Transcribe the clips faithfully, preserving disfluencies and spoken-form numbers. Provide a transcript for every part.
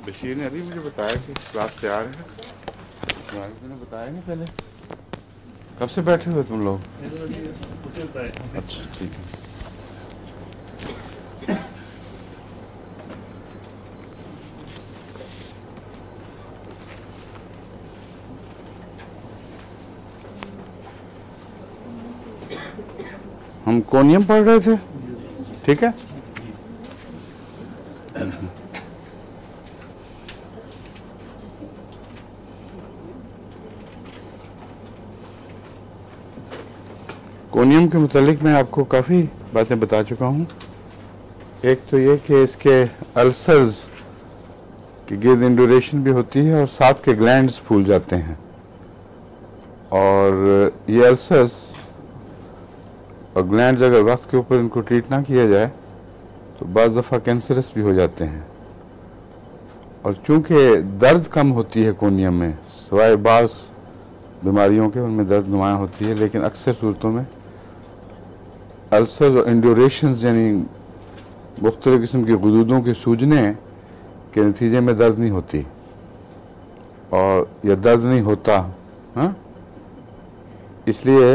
بشیر نے ابھی مجھے بتایا کہ کلاس تیار ہے. نے بتایا نہیں پہلے. کب سے بیٹھے ہوئے تم لوگ؟ اچھا ٹھیک ہے. ہم کونیم پڑھ رہے تھے. ٹھیک ہے. کونیم کے متعلق میں آپ کو کافی باتیں بتا چکا ہوں. ایک تو یہ کہ اس کے السرز کی گرد انڈوریشن بھی ہوتی ہے اور ساتھ کے گلینڈز پھول جاتے ہیں، اور یہ السرز اور گلینڈز اگر وقت کے اوپر ان کو ٹریٹ نہ کیا جائے تو بعض دفعہ کینسرس بھی ہو جاتے ہیں. اور چونکہ درد کم ہوتی ہے کونیم میں، سوائے بعض بیماریوں کے ان میں درد نمایاں ہوتی ہے، لیکن اکثر صورتوں میں السرز اور انڈوریشنز یعنی مختلف قسم کی غدودوں کے سوجنے کے نتیجے میں درد نہیں ہوتی اور یا درد نہیں ہوتا. ہاں اس لیے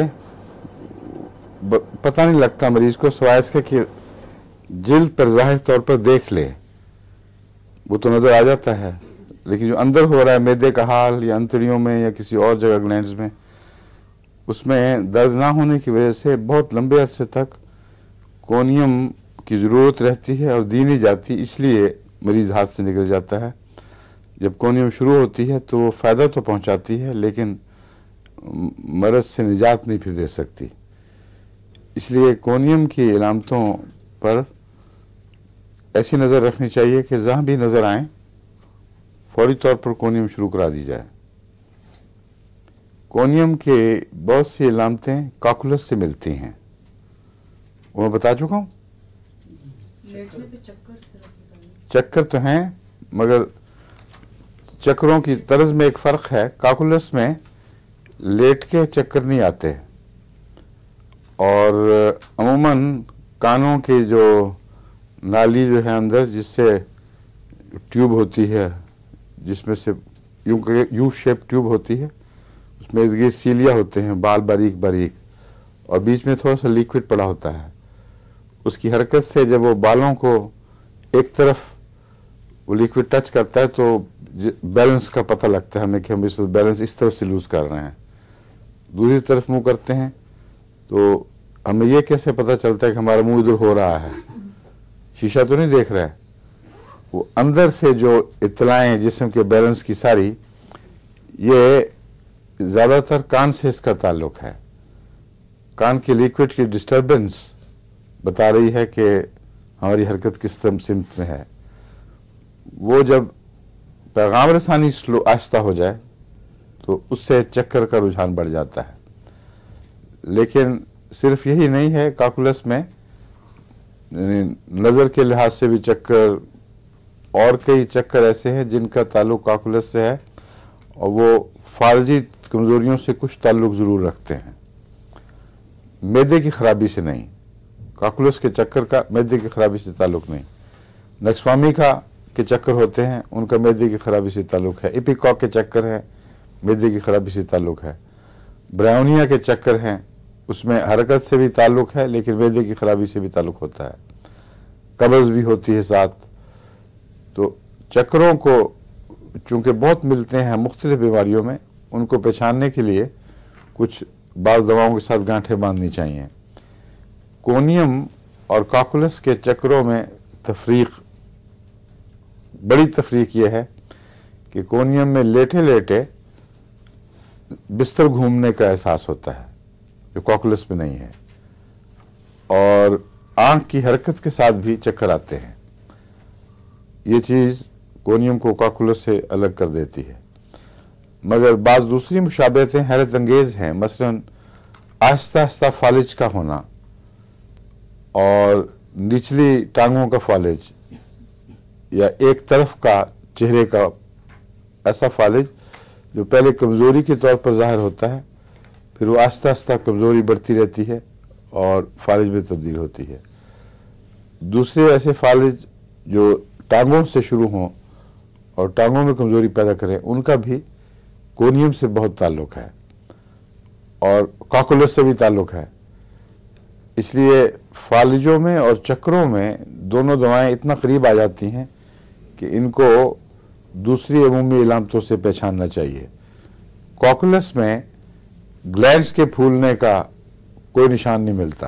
پتہ نہیں لگتا مریض کو، سوائے اس کے کہ جلد پر ظاہر طور پر دیکھ لے وہ تو نظر آ جاتا ہے، لیکن جو اندر ہو رہا ہے معدے کا حال یا انتڑیوں میں یا کسی اور جگہ گلینڈز میں، اس میں درد نہ ہونے کی وجہ سے بہت لمبے عرصے تک کونیم کی ضرورت رہتی ہے اور دی نہیں جاتی، اس لیے مریض ہاتھ سے نکل جاتا ہے. جب کونیم شروع ہوتی ہے تو وہ فائدہ تو پہنچاتی ہے لیکن مرض سے نجات نہیں پھر دے سکتی. اس لیے کونیم کی علامتوں پر ایسی نظر رکھنی چاہیے کہ جہاں بھی نظر آئیں فوری طور پر کونیم شروع کرا دی جائے. کونیم کے بہت سی علامتیں کاکولس سے ملتی ہیں، وہ میں بتا چکا ہوں. چکر تو ہیں مگر چکروں کی طرز میں ایک فرق ہے. کاکولس میں لیٹ کے چکر نہیں آتے اور عموماً کانوں کی جو نالی جو ہے اندر، جس سے ٹیوب ہوتی ہے، جس میں سے یوں یو شیپ ٹیوب ہوتی ہے، اس میں ارد گرد سیلیا ہوتے ہیں، بال باریک باریک، اور بیچ میں تھوڑا سا لیکوڈ پڑا ہوتا ہے. اس کی حرکت سے جب وہ بالوں کو ایک طرف وہ لیکوڈ ٹچ کرتا ہے تو بیلنس کا پتہ لگتا ہے ہمیں کہ ہم اس بیلنس اس طرف سے لوز کر رہے ہیں. دوسری طرف منہ کرتے ہیں تو ہمیں یہ کیسے پتہ چلتا ہے کہ ہمارا منہ ادھر ہو رہا ہے؟ شیشہ تو نہیں دیکھ رہا ہے. وہ اندر سے جو اطلاعیں جسم کے بیلنس کی ساری، یہ زیادہ تر کان سے اس کا تعلق ہے. کان کی لیکوڈ کی ڈسٹربنس بتا رہی ہے کہ ہماری حرکت کس طرح سمت میں ہے. وہ جب پیغام رسانی سلو آہستہ ہو جائے تو اس سے چکر کا رجحان بڑھ جاتا ہے. لیکن صرف یہی نہیں ہے، کاکولس میں نظر کے لحاظ سے بھی چکر، اور کئی چکر ایسے ہیں جن کا تعلق کاکولس سے ہے اور وہ فالجی کمزوریوں سے کچھ تعلق ضرور رکھتے ہیں، معدے کی خرابی سے نہیں. کاکولس کے چکر کا معدے کی خرابی سے تعلق نہیں. نکسوامی کا کے چکر ہوتے ہیں، ان کا معدے کی خرابی سے تعلق ہے. ایپیکاک کے چکر ہیں، معدے کی خرابی سے تعلق ہے. برائونیا کے چکر ہیں، اس میں حرکت سے بھی تعلق ہے لیکن معدے کی خرابی سے بھی تعلق ہوتا ہے. قبض بھی ہوتی ہے ساتھ. تو چکروں کو چونکہ بہت ملتے ہیں مختلف بیماریوں میں، ان کو پہچاننے کے لیے کچھ بعض دواؤں کے ساتھ گانٹھیں باندھنی چاہیے. کونیم اور کاکولس کے چکروں میں تفریق، بڑی تفریق یہ ہے کہ کونیم میں لیٹے لیٹے بستر گھومنے کا احساس ہوتا ہے جو کاکولس میں نہیں ہے، اور آنکھ کی حرکت کے ساتھ بھی چکر آتے ہیں. یہ چیز کونیم کو کاکولس سے الگ کر دیتی ہے. مگر بعض دوسری مشابہتیں حیرت انگیز ہیں. مثلا آہستہ آہستہ فالج کا ہونا اور نچلی ٹانگوں کا فالج، یا ایک طرف کا چہرے کا ایسا فالج جو پہلے کمزوری کے طور پر ظاہر ہوتا ہے، پھر وہ آہستہ آہستہ کمزوری بڑھتی رہتی ہے اور فالج میں تبدیل ہوتی ہے. دوسرے ایسے فالج جو ٹانگوں سے شروع ہوں اور ٹانگوں میں کمزوری پیدا کریں، ان کا بھی کونیم سے بہت تعلق ہے اور کاکولس سے بھی تعلق ہے. اس لیے فالجوں میں اور چکروں میں دونوں دوائیں اتنا قریب آ جاتی ہیں کہ ان کو دوسری عمومی علامتوں سے پہچاننا چاہیے. کاکولس میں گلینڈز کے پھولنے کا کوئی نشان نہیں ملتا،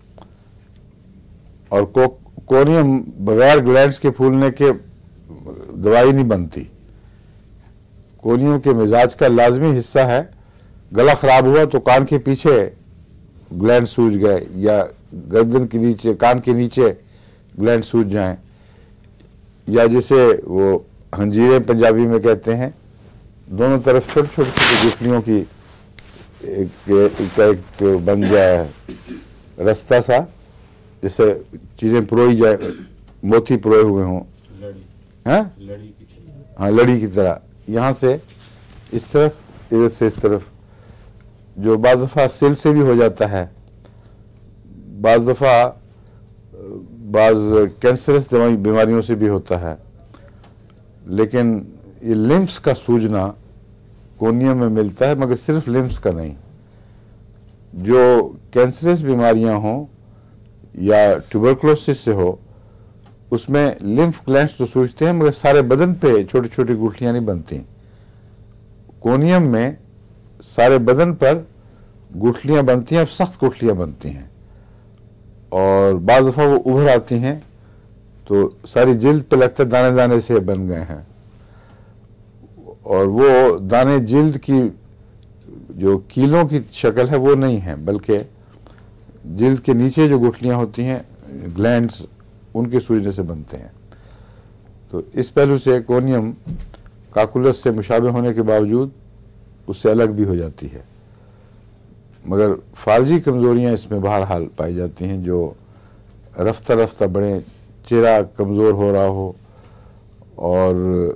اور کونیم بغیر گلینڈز کے پھولنے کے دوائی نہیں بنتی. کونیم کے مزاج کا لازمی حصہ ہے گلا خراب ہوا تو کان کے پیچھے گلینڈ سوج گئے، یا گردن کے نیچے، کان کے نیچے گلینڈ سوج جائیں، یا جسے وہ ہنجیریں پنجابی میں کہتے ہیں، دونوں طرف چھوٹی چھوٹی چھوٹی گٹھلیوں کی ایک ایک, ایک بن جائے رستہ سا، جس سے چیزیں پروئی جائے، موتی پروئے ہوئے ہوں، ہاں ہاں لڑی کی طرح، یہاں سے اس طرف، ادھر سے اس طرف، جو بعض دفعہ سل سے بھی ہو جاتا ہے، بعض دفعہ بعض کینسرس بیماریوں سے بھی ہوتا ہے. لیکن یہ لمفس کا سوجنا کونیم میں ملتا ہے، مگر صرف لمفس کا نہیں. جو کینسرس بیماریاں ہوں یا ٹیوبرکلوسس سے ہو، اس میں لمف گلینڈز تو سوجتے ہیں، مگر سارے بدن پہ چھوٹی چھوٹی گٹھلیاں نہیں بنتی. کونیم میں سارے بدن پر گٹھلیاں بنتی ہیں، اور سخت گٹھلیاں بنتی ہیں، اور بعض دفعہ وہ ابھر آتی ہیں تو ساری جلد پہ لگتا ہے دانے دانے سے بن گئے ہیں. اور وہ دانے جلد کی جو کیلوں کی شکل ہے وہ نہیں ہے، بلکہ جلد کے نیچے جو گٹھلیاں ہوتی ہیں، گلینڈز، ان کے سوجنے سے بنتے ہیں. تو اس پہلو سے کونیم کاکولس سے مشابہ ہونے کے باوجود اس سے الگ بھی ہو جاتی ہے. مگر فالجی کمزوریاں اس میں بہرحال پائی جاتی ہیں، جو رفتہ رفتہ بڑھیں، چہرہ کمزور ہو رہا ہو، اور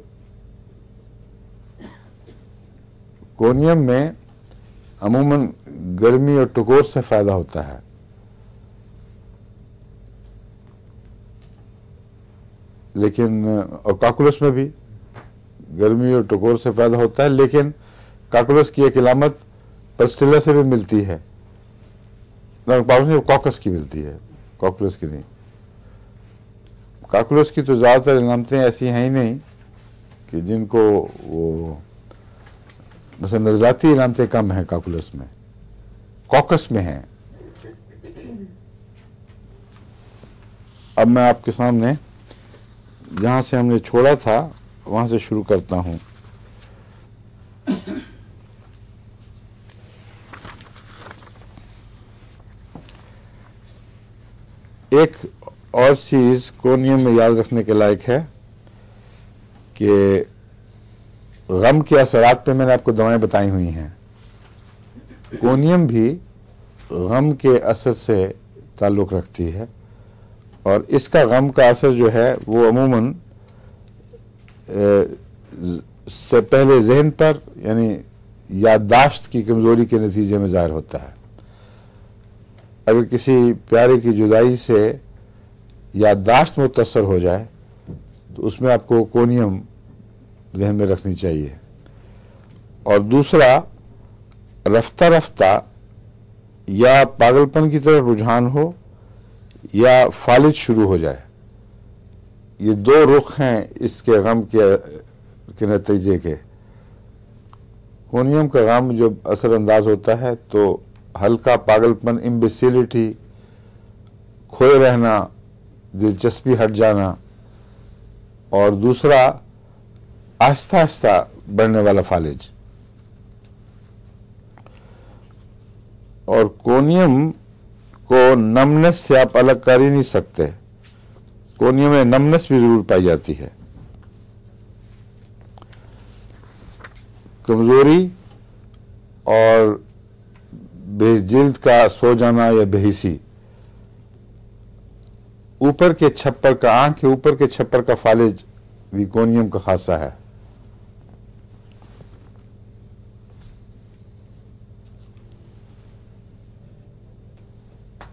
کونیم میں عموماً گرمی اور ٹکور سے فائدہ ہوتا ہے. لیکن اور کاکولس میں بھی گرمی اور ٹکور سے پیدا ہوتا ہے، لیکن کاکولس کی ایک علامت پسٹیلا سے بھی ملتی ہے، کاکس کی ملتی ہے، کاکولس کی نہیں. کاکولس کی تو زیادہ تر علامتیں ایسی ہیں ہی نہیں کہ جن کو وہ مثلا نظراتی علامتیں کم ہیں کاکولس میں، کاکس میں ہیں. اب میں آپ کے سامنے جہاں سے ہم نے چھوڑا تھا وہاں سے شروع کرتا ہوں. ایک اور چیز کونیم میں یاد رکھنے کے لائق ہے کہ غم کے اثرات پہ میں نے آپ کو دوائیں بتائی ہوئی ہیں. کونیم بھی غم کے اثر سے تعلق رکھتی ہے، اور اس کا غم کا اثر جو ہے وہ عموماً سے پہلے ذہن پر، یعنی یادداشت کی کمزوری کے نتیجے میں ظاہر ہوتا ہے. اگر کسی پیارے کی جدائی سے یادداشت متاثر ہو جائے تو اس میں آپ کو کونیم ذہن میں رکھنی چاہیے. اور دوسرا، رفتہ رفتہ یا پاگل پن کی طرف رجحان ہو یا فالج شروع ہو جائے، یہ دو رخ ہیں اس کے غم کے کے نتیجے کے. کونیم کا غم جب اثر انداز ہوتا ہے تو ہلکا پاگل پن، امبیسیلٹی، کھوئے رہنا، دلچسپی ہٹ جانا، اور دوسرا آہستہ آہستہ بڑھنے والا فالج. اور کونیم کو نمنس سے آپ الگ کر ہی نہیں سکتے. کونیم میں نمنس بھی ضرور پائی جاتی ہے. کمزوری اور بے جلد کا سو جانا یا بےحسی، اوپر کے چھپر کا، آنکھ کے اوپر کے چھپر کا فالج بھی کونیم کا خاصہ ہے.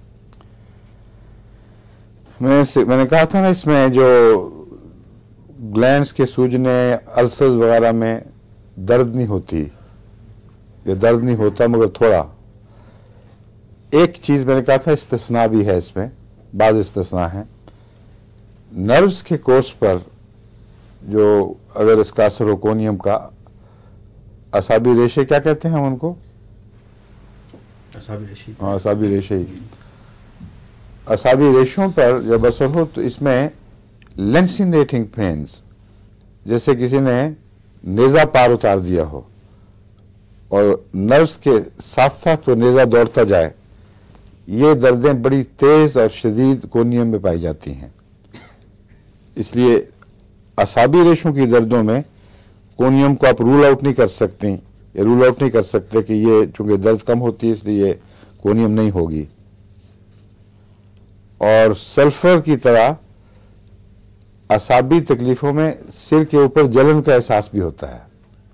میں میں نے کہا تھا نا، اس میں جو گلینڈس کے سوجنے السرز وغیرہ میں درد نہیں ہوتی، یا درد نہیں ہوتا مگر تھوڑا. ایک چیز میں نے کہا تھا استثناء بھی ہے، اس میں بعض استثناء ہیں. نروز کے کورس پر جو اگر اس کا اثر ہو کونیم کا، اعصابی ریشے کیا کہتے ہیں ہم ان کو؟ ہاں اعصابی ریشے ہی. اعصابی ریشوں پر جب اثر ہو تو اس میں لینسینیٹنگ پینز، جیسے کسی نے نیزہ پار اتار دیا ہو اور نروز کے ساتھ ساتھ وہ نیزہ دوڑتا جائے، یہ دردیں بڑی تیز اور شدید کونیم میں پائی جاتی ہیں. اس لیے اعصابی ریشوں کی دردوں میں کونیم کو آپ رول آؤٹ نہیں کر سکتے، یا رول آؤٹ نہیں کر سکتے کہ یہ چونکہ درد کم ہوتی ہے اس لیے یہ کونیم نہیں ہوگی. اور سلفر کی طرح اعصابی تکلیفوں میں سر کے اوپر جلن کا احساس بھی ہوتا ہے.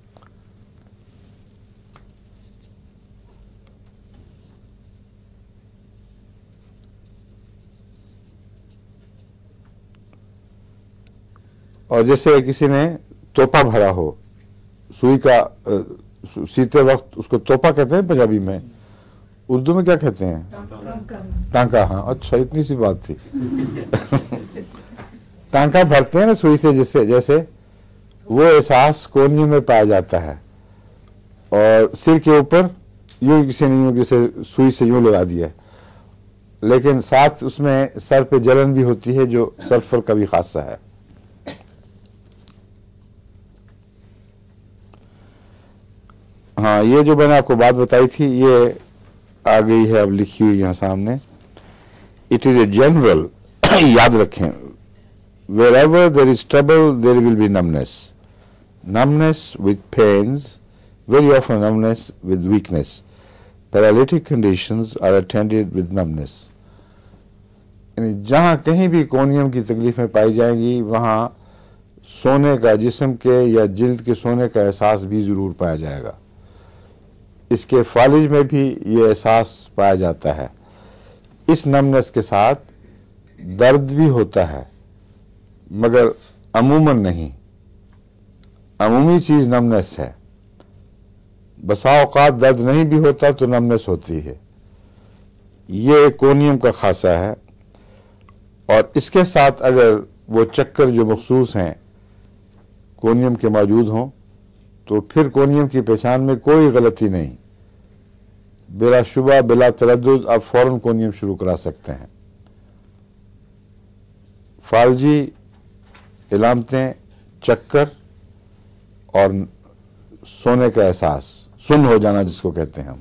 اور جیسے کسی نے توپا بھرا ہو، سوئی کا سیتے وقت اس کو توپا کہتے ہیں پنجابی میں، اردو میں کیا کہتے ہیں؟ ٹانکا. ہاں اچھا، اتنی سی بات تھی. ٹانکا بھرتے ہیں نا سوئی سے، جیسے جیسے وہ احساس کونیم میں پایا جاتا ہے. اور سر کے اوپر یوں کسی نے یوں کسی سوئی سے یوں لگا دیا، لیکن ساتھ اس میں سر پہ جلن بھی ہوتی ہے جو سلفر کا بھی خاصہ ہے. ہاں یہ جو میں نے آپ کو بات بتائی تھی یہ آ گئی ہے اب لکھی ہوئی یہاں سامنے. اٹ از اے جنرل، یاد رکھیں، wherever there is trouble there will be numbness. Numbness with pains, very often numbness with weakness. Paralytic conditions are attended with numbness. یعنی جہاں کہیں بھی کونیم کی تکلیفیں پائی جائیں گی وہاں سونے کا، جسم کے یا جلد کے سونے کا احساس بھی ضرور پایا جائے گا. اس کے فالج میں بھی یہ احساس پایا جاتا ہے. اس نمنس کے ساتھ درد بھی ہوتا ہے مگر عموماً نہیں. عمومی چیز نمنس ہے. بسا اوقات درد نہیں بھی ہوتا تو نمنس ہوتی ہے. یہ کونیم کا خاصہ ہے. اور اس کے ساتھ اگر وہ چکر جو مخصوص ہیں کونیم کے موجود ہوں تو پھر کونیم کی پہچان میں کوئی غلطی نہیں. بلا شبہ بلا تردد آپ فوراً کونیم شروع کرا سکتے ہیں. فالجی علامتیں چکر اور سونے کا احساس، سن ہو جانا جس کو کہتے ہیں ہم.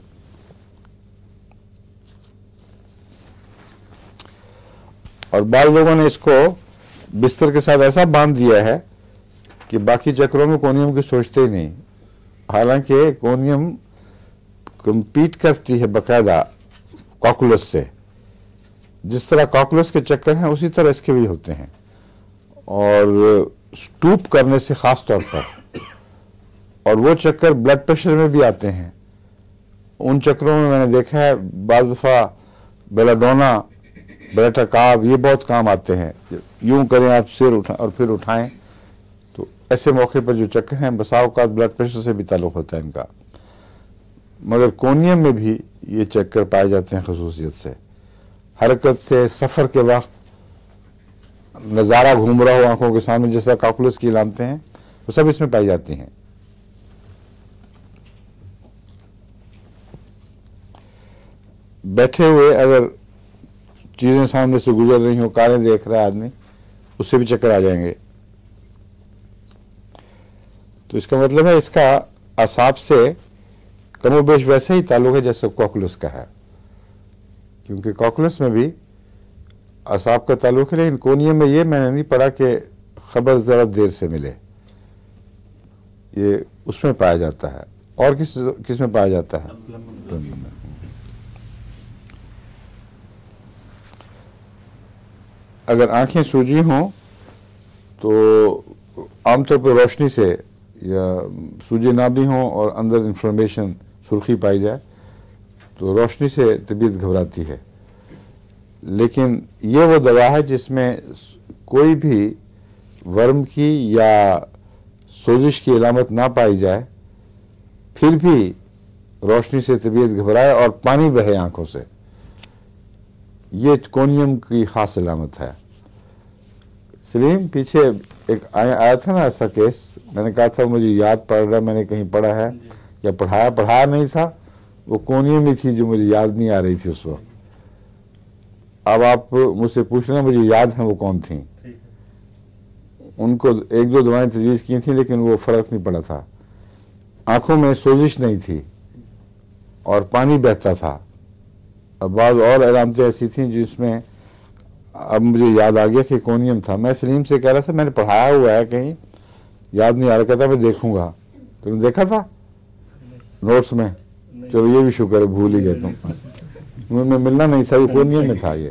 اور بعض لوگوں نے اس کو بستر کے ساتھ ایسا باندھ دیا ہے کہ باقی چکروں میں کونیم کی سوچتے ہی نہیں. حالانکہ کونیم کمپیٹ کرتی ہے باقاعدہ کاکولس سے. جس طرح کاکولس کے چکر ہیں اسی طرح اس کے بھی ہوتے ہیں. اور سٹوپ کرنے سے خاص طور پر. اور وہ چکر بلڈ پریشر میں بھی آتے ہیں. ان چکروں میں میں نے دیکھا ہے بعض دفعہ بیلاڈونا، بیلاٹاکاب یہ بہت کام آتے ہیں. یوں کریں آپ سر اٹھائیں اور پھر اٹھائیں تو ایسے موقع پر جو چکر ہیں بسا اوقات بلڈ پریشر سے بھی تعلق ہوتا ہے ان کا. مگر کونیم میں بھی یہ چکر پائے جاتے ہیں خصوصیت سے. حرکت سے، سفر کے وقت نظارہ گھوم رہا ہو آنکھوں کے سامنے جیسا کاکولس کی علامتیں ہیں وہ سب اس میں پائی جاتی ہیں. بیٹھے ہوئے اگر چیزیں سامنے سے گزر رہی ہوں، کاریں دیکھ رہا ہے آدمی، اس سے بھی چکر آ جائیں گے. تو اس کا مطلب ہے اس کا اعصاب سے کم و بیش ویسے ہی تعلق ہے جیسے کاکولس کا ہے. کیونکہ کاکولس میں بھی اعصاب کا تعلق ہے، لیکن کونیم میں یہ میں نے نہیں پڑھا کہ خبر ذرا دیر سے ملے. یہ اس میں پایا جاتا ہے. اور کس کس میں پایا جاتا ہے؟ اگر آنکھیں سوجی ہوں تو عام طور پر روشنی سے، یا سوجی نہ بھی ہوں اور اندر انفلمیشن سرخی پائی جائے تو روشنی سے طبیعت گھبراتی ہے. لیکن یہ وہ دوا ہے جس میں کوئی بھی वर्म की या सोजिश की अलामत ना पाई जाए फिर भी रोशनी से तबीयत घबराए और पानी बहे आंखों से, ये कोनियम की खास अलामत है। सलीम, पीछे एक आया, आया था ना ऐसा केस, मैंने कहा था मुझे याद पड़ रहा, मैंने कहीं पढ़ा है या पढ़ाया पढ़ाया नहीं था, वो कोनियम ही थी जो मुझे याद नहीं आ रही थी उस वक्त। अब आप मुझसे पूछना, मुझे याद है वो कौन थी। उनको एक दो दवाएं तजवीज़ की थी लेकिन वो फ़र्क नहीं पड़ा था। आंखों में सोजिश नहीं थी और पानी बहता था। अब बाद और अलामतें ऐसी थी जिसमें अब मुझे याद आ गया कि कोनियम था। मैं सलीम से कह रहा था मैंने पढ़ाया हुआ है कहीं, याद नहीं आ रहा, कहता मैं देखूंगा। तुमने देखा था नोट्स में? चलो ये भी शुक्र है, भूल ही गए तुम। मुझे मिलना नहीं था, ये कोनियम में था ये।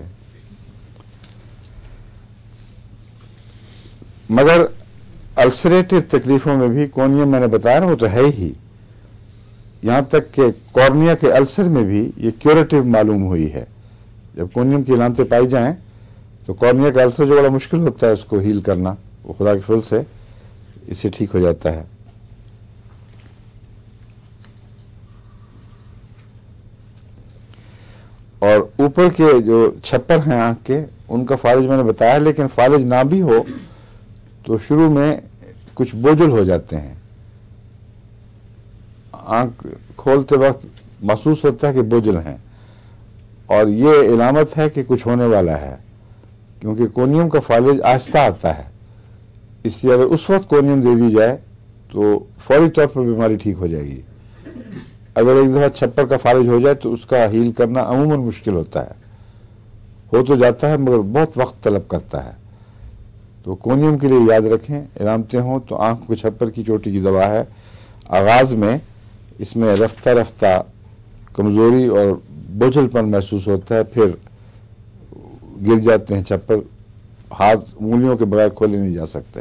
मगर अल्सरेटिव तकलीफों में भी कोनियम मैंने बताया ना वो तो है ही। यहाँ तक कि कॉर्निया के अल्सर में भी ये क्यूरेटिव मालूम हुई है। जब कोनियम की अलामतें पाई जाएं तो कॉर्निया का अल्सर जो बड़ा मुश्किल होता है उसको हील करना, वो खुदा के फजल से इससे ठीक हो जाता है। और ऊपर के जो छप्पर हैं आँख के, उनका फालिज मैंने बताया, लेकिन फालिज ना भी हो तो शुरू में कुछ बोझल हो जाते हैं। आँख खोलते वक्त महसूस होता है कि बोझल हैं, और ये इलामत है कि कुछ होने वाला है, क्योंकि कोनियम का फालिज आहिस्ता आता है। इसलिए अगर उस वक्त कोनियम दे दी जाए तो फौरी तौर पर बीमारी ठीक हो जाएगी। अगर एक दफ़ा छप्पर का फालिज हो जाए तो उसका हील करना अमूमन मुश्किल होता है। हो तो जाता है मगर बहुत वक्त तलब करता है। तो कोनियम के लिए याद रखें, इलामतें हों तो आँख के छप्पर की चोटी की दवा है। आगाज़ में इसमें रफ्ता रफ्ता कमज़ोरी और बोझलपन महसूस होता है, फिर गिर जाते हैं छप्पर, हाथ उंगलियों के बगैर खोले नहीं जा सकते।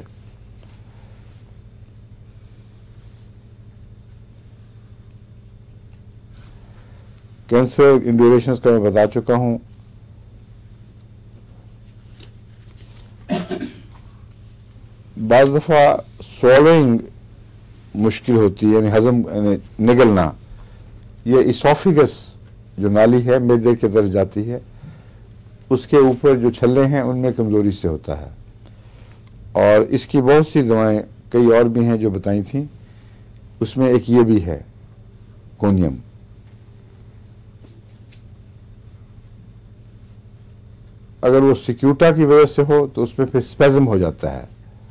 कैंसर इंड्यूरेशंस का मैं बता चुका हूं। बाज़ दफ़ा स्वॉलोइंग मुश्किल होती है, यानी हजम यानी निगलना। ये इसोफिगस जो नाली है मैदे की तरफ जाती है, उसके ऊपर जो छल्ले हैं उनमें कमज़ोरी से होता है। और इसकी बहुत सी दवाएं कई और भी हैं जो बताई थी, उसमें एक ये भी है कोनियम। अगर वो सिक्यूटा की वजह से हो तो उसमें फिर स्पेज़म हो जाता है,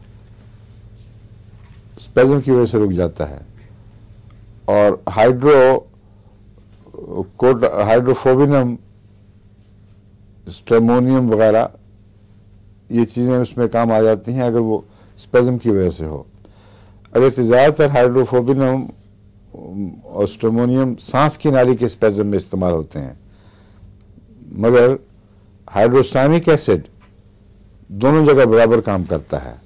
स्पेज़म की वजह से रुक जाता है। और हाइड्रो कोड हाइड्रोफोबिनम, स्ट्रेमोनियम वगैरह ये चीज़ें उसमें काम आ जाती हैं अगर वो स्पेज़म की वजह से हो। अगर से ज़्यादातर हाइड्रोफोबिनम और स्ट्रेमोनियम सांस की नाली के स्पेज़म में इस्तेमाल होते हैं, मगर हाइड्रोसाइनिक एसिड दोनों जगह बराबर काम करता है।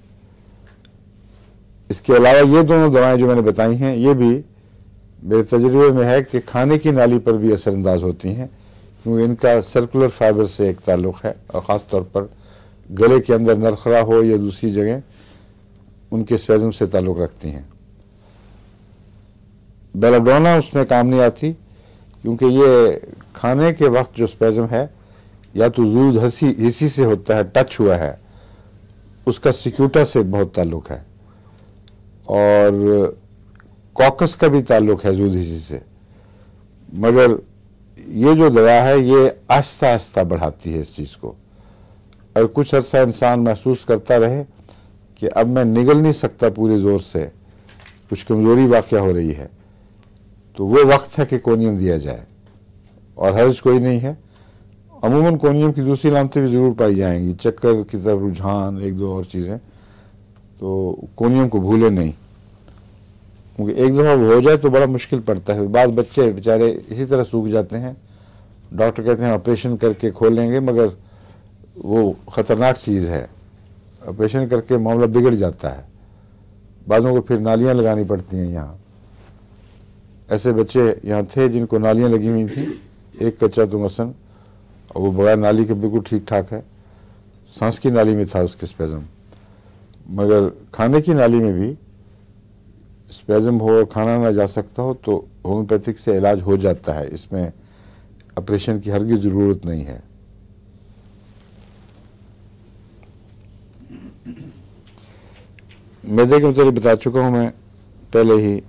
इसके अलावा ये दोनों दवाएं जो मैंने बताई हैं ये भी मेरे तजुर्बे में है कि खाने की नाली पर भी असरअंदाज होती हैं, क्योंकि इनका सर्कुलर फाइबर से एक ताल्लुक़ है, और ख़ास तौर पर गले के अंदर नरखरा हो या दूसरी जगह उनके स्पेज़म से ताल्लुक़ रखती हैं। बेलाडोना उसमें काम नहीं आती, क्योंकि ये खाने के वक्त जो स्पेज़म है या तो जूद हसी हिस्सी से होता है, टच हुआ है, उसका सिक्यूटा से बहुत ताल्लुक़ है, और कॉकस का भी ताल्लुक़ है जूद हिस्सी से। मगर ये जो दवा है ये आहिस्ता आहिस्ता बढ़ाती है इस चीज़ को। और कुछ अर्सा इंसान महसूस करता रहे कि अब मैं निगल नहीं सकता पूरे ज़ोर से, कुछ कमज़ोरी वाक़या हो रही है, तो वो वक्त है कि कोनियम दिया जाए, और हर्ज कोई नहीं है। अमूमन कोनियम की दूसरी अलामतें भी ज़रूर पाई जाएंगी, चक्कर की तरफ रुझान, एक दो और चीज़ें, तो कोनियम को भूले नहीं, क्योंकि एक दफ़ा वो हो जाए तो बड़ा मुश्किल पड़ता है। बाद बच्चे बेचारे इसी तरह सूख जाते हैं, डॉक्टर कहते हैं ऑपरेशन करके खोलेंगे, मगर वो ख़तरनाक चीज़ है, ऑपरेशन करके मामला बिगड़ जाता है, बाज़ों को फिर नालियाँ लगानी पड़ती हैं। यहाँ ऐसे बच्चे यहाँ थे जिनको नालियाँ लगी हुई थी, एक कच्चा तो मसन, और वो बगैर नाली के बिल्कुल ठीक ठाक है, सांस की नाली में था उसके स्पेज़म। مگر کھانے کی نالی میں بھی اسپیزم ہو اور کھانا نہ جا سکتا ہو تو ہومیوپیتھک سے علاج ہو جاتا ہے، اس میں آپریشن کی ہرگز ضرورت نہیں ہے۔ میدے کے متعلق بتا چکا ہوں میں پہلے ہی۔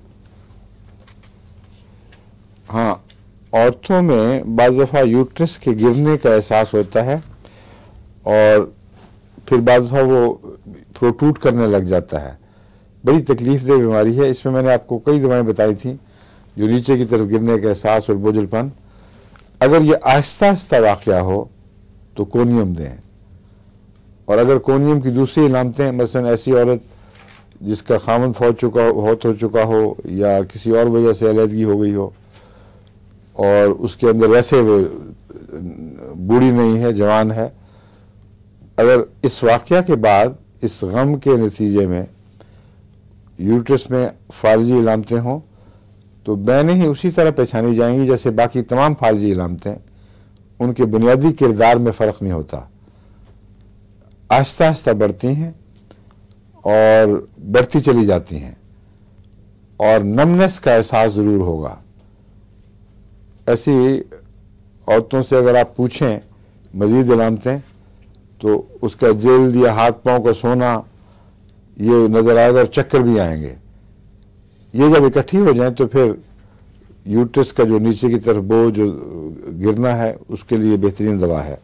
ہاں، عورتوں میں بعض دفعہ یوٹرس کے گرنے کا احساس ہوتا ہے اور پھر بعض دفعہ وہ پروٹوٹ کرنے لگ جاتا ہے، بڑی تکلیف دہ بیماری ہے۔ اس میں میں نے آپ کو کئی دوائیں بتائی تھیں جو نیچے کی طرف گرنے کا احساس اور بوجھل پن۔ اگر یہ آہستہ آہستہ واقعہ ہو تو کونیم دیں، اور اگر کونیم کی دوسری علامتیں، مثلا ایسی عورت جس کا خامند فوت چکا فوت ہو چکا ہو یا کسی اور وجہ سے علیحدگی ہو گئی ہو اور اس کے اندر ویسے وہ بوڑھی نہیں ہے، جوان ہے، اگر اس واقعہ کے بعد اس غم کے نتیجے میں یوٹرس میں فالجی علامتیں ہوں تو بینیں ہی اسی طرح پہچانی جائیں گی جیسے باقی تمام فالجی علامتیں، ان کے بنیادی کردار میں فرق نہیں ہوتا، آہستہ آہستہ بڑھتی ہیں اور بڑھتی چلی جاتی ہیں اور نمنس کا احساس ضرور ہوگا۔ ایسی عورتوں سے اگر آپ پوچھیں مزید علامتیں تو اس کا جلد یا ہاتھ پاؤں کا سونا یہ نظر آئے گا اور چکر بھی آئیں گے۔ یہ جب اکٹھی ہو جائیں تو پھر یوٹرس کا جو نیچے کی طرف بوجھ جو گرنا ہے اس کے لیے بہترین دوا ہے۔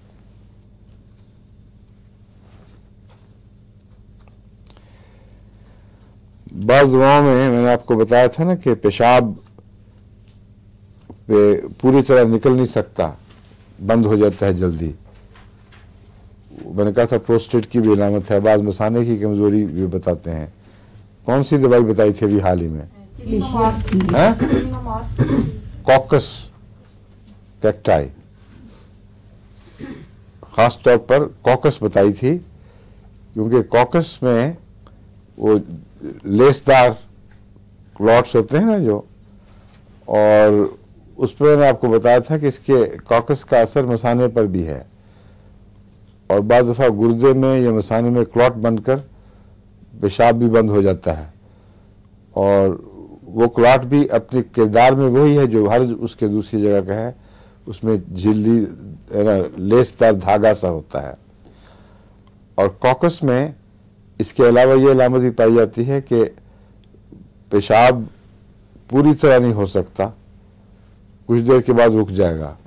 بعض دواؤں میں میں نے آپ کو بتایا تھا نا کہ پیشاب پہ پوری طرح نکل نہیں سکتا، بند ہو جاتا ہے جلدی۔ میں نے کہا تھا پروسٹیٹ کی بھی علامت ہے، بعض مثانے کی کمزوری بھی بتاتے ہیں۔ کون سی دوائی بتائی تھی ابھی حال ہی میں؟ کوکس کیکٹائی، خاص طور پر کوکس بتائی تھی کیونکہ کوکس میں وہ لیس دار کلاٹس ہوتے ہیں نا جو، اور اس پر میں نے آپ کو بتایا تھا کہ اس کے کوکس کا اثر مثانے پر بھی ہے اور بعض دفعہ گردے میں یا مثانے میں کلاٹ بن کر پیشاب بھی بند ہو جاتا ہے، اور وہ کلاٹ بھی اپنے کردار میں وہی ہے جو ہر اس کے دوسری جگہ کا ہے، اس میں جھلی لیس دار دھاگا سا ہوتا ہے۔ اور کوکس میں اس کے علاوہ یہ علامت بھی پائی جاتی ہے کہ پیشاب پوری طرح نہیں ہو سکتا، کچھ دیر کے بعد رک جائے گا۔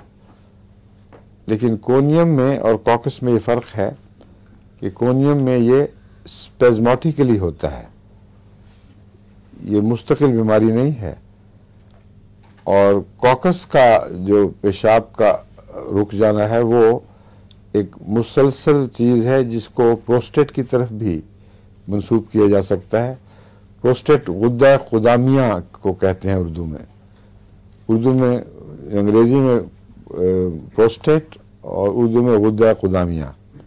لیکن کونیم میں اور کوکس میں یہ فرق ہے کہ کونیم میں یہ اسپیزماٹیکلی ہوتا ہے، یہ مستقل بیماری نہیں ہے، اور کوکس کا جو پیشاب کا رک جانا ہے وہ ایک مسلسل چیز ہے جس کو پروسٹیٹ کی طرف بھی منسوب کیا جا سکتا ہے۔ پروسٹیٹ غدہ قدامیہ کو کہتے ہیں اردو میں، اردو میں انگریزی میں پروسٹیٹ اور اردو میں غدہ قدامیہ۔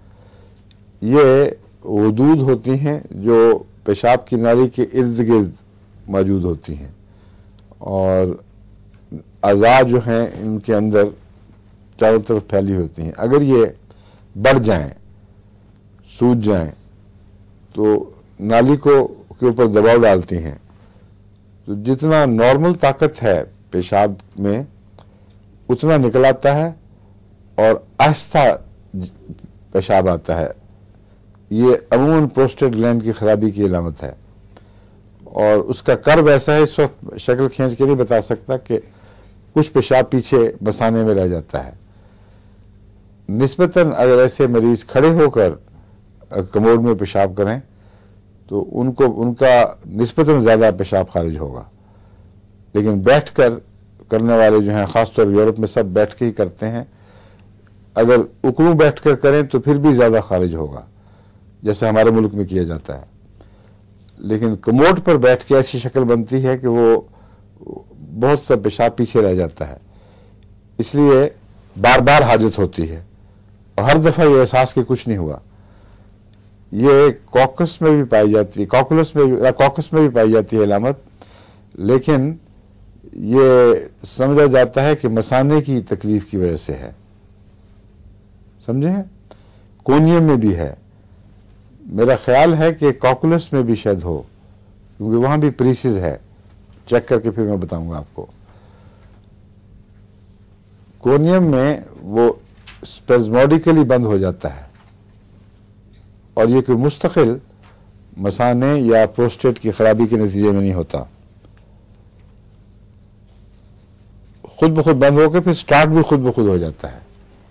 یہ غدود ہوتی ہیں جو پیشاب کی نالی کے ارد گرد موجود ہوتی ہیں اور اعضاء جو ہیں ان کے اندر چاروں طرف پھیلی ہوتی ہیں۔ اگر یہ بڑھ جائیں، سوج جائیں تو نالی کو کے اوپر دباؤ ڈالتی ہیں، تو جتنا نارمل طاقت ہے پیشاب میں اتنا نکل آتا ہے اور آہستہ پیشاب آتا ہے۔ یہ عموماً پروسٹیٹ گلینڈ کی خرابی کی علامت ہے، اور اس کا کرو ایسا ہے، اس وقت شکل کھینچ کے نہیں بتا سکتا کہ کچھ پیشاب پیچھے بسانے میں رہ جاتا ہے۔ نسبتاً اگر ایسے مریض کھڑے ہو کر کموڈ میں پیشاب کریں تو ان کو ان کا نسبتاً زیادہ پیشاب خارج ہوگا، لیکن بیٹھ کر کرنے والے جو ہیں، خاص طور یورپ میں سب بیٹھ کے ہی کرتے ہیں، اگر اکڑوں بیٹھ کر کریں تو پھر بھی زیادہ خارج ہوگا جیسے ہمارے ملک میں کیا جاتا ہے، لیکن کموڈ پر بیٹھ کے ایسی شکل بنتی ہے کہ وہ بہت سا پیشاب پیچھے رہ جاتا ہے، اس لیے بار بار حاجت ہوتی ہے اور ہر دفعہ یہ احساس کہ کچھ نہیں ہوا۔ یہ کوکس میں بھی پائی جاتی ہے، کوکولس میں بھی کوکس میں بھی پائی جاتی ہے علامت، لیکن یہ سمجھا جاتا ہے کہ مثانے کی تکلیف کی وجہ سے ہے، سمجھے ہیں؟ کونیم میں بھی ہے، میرا خیال ہے کہ کاکولس میں بھی شاید ہو، کیونکہ وہاں بھی پریسز ہے، چیک کر کے پھر میں بتاؤں گا آپ کو۔ کونیم میں وہ اسپیزموڈیکلی بند ہو جاتا ہے، اور یہ کوئی مستقل مثانے یا پروسٹیٹ کی خرابی کے نتیجے میں نہیں ہوتا، خود بخود بند ہو کے پھر سٹارٹ بھی خود بخود ہو جاتا ہے،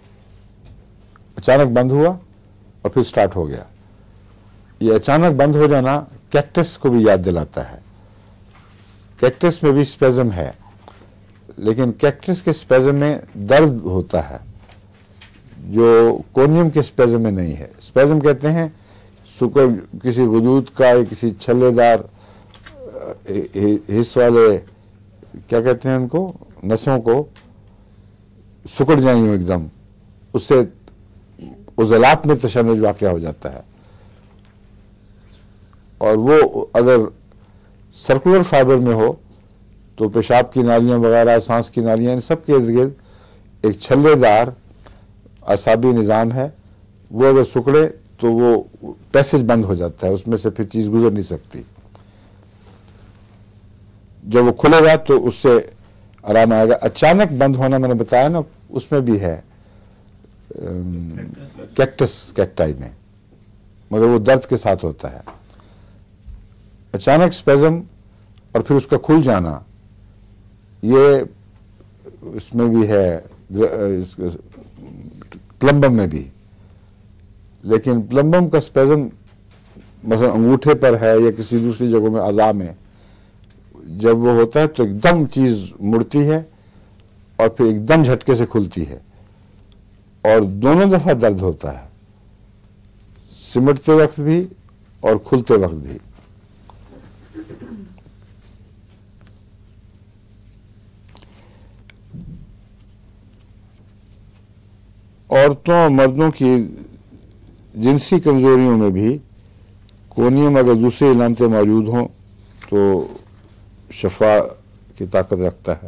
اچانک بند ہوا اور پھر سٹارٹ ہو گیا۔ یہ اچانک بند ہو جانا کیکٹس کو بھی یاد دلاتا ہے۔ کیکٹس میں بھی سپیزم ہے، لیکن کیکٹس کے سپیزم میں درد ہوتا ہے جو کونیم کے سپیزم میں نہیں ہے۔ سپیزم کہتے ہیں سکر کسی غدود کا یا کسی چھلے دار حص والے، کیا کہتے ہیں ان کو، نسوں کو سکڑ جائیں ہوں ایک دم، اس سے عضلات میں تشنج واقع ہو جاتا ہے، اور وہ اگر سرکولر فائبر میں ہو تو پیشاب کی نالیاں وغیرہ، سانس کی نالیاں، ان سب کے ارد گرد ایک چھلے دار اعصابی نظام ہے، وہ اگر سکڑے تو وہ پیسج بند ہو جاتا ہے، اس میں سے پھر چیز گزر نہیں سکتی۔ جب وہ کھلے گا تو اس سے آرام آئے گا۔ اچانک بند ہونا میں نے بتایا نا، اس میں بھی ہے کیکٹس کیکٹائی میں، مگر وہ درد کے ساتھ ہوتا ہے۔ اچانک سپیزم اور پھر اس کا کھل جانا، یہ اس میں بھی ہے، پلمبم میں بھی۔ لیکن پلمبم کا سپیزم مثلا انگوٹھے پر ہے یا کسی دوسری جگہوں میں اعضاء میں، جب وہ ہوتا ہے تو ایک دم چیز مڑتی ہے اور پھر ایک دم جھٹکے سے کھلتی ہے، اور دونوں دفعہ درد ہوتا ہے، سمٹتے وقت بھی اور کھلتے وقت بھی۔ عورتوں اور مردوں کی جنسی کمزوریوں میں بھی کونیم اگر دوسری علامتیں موجود ہوں تو شفا کی طاقت رکھتا ہے۔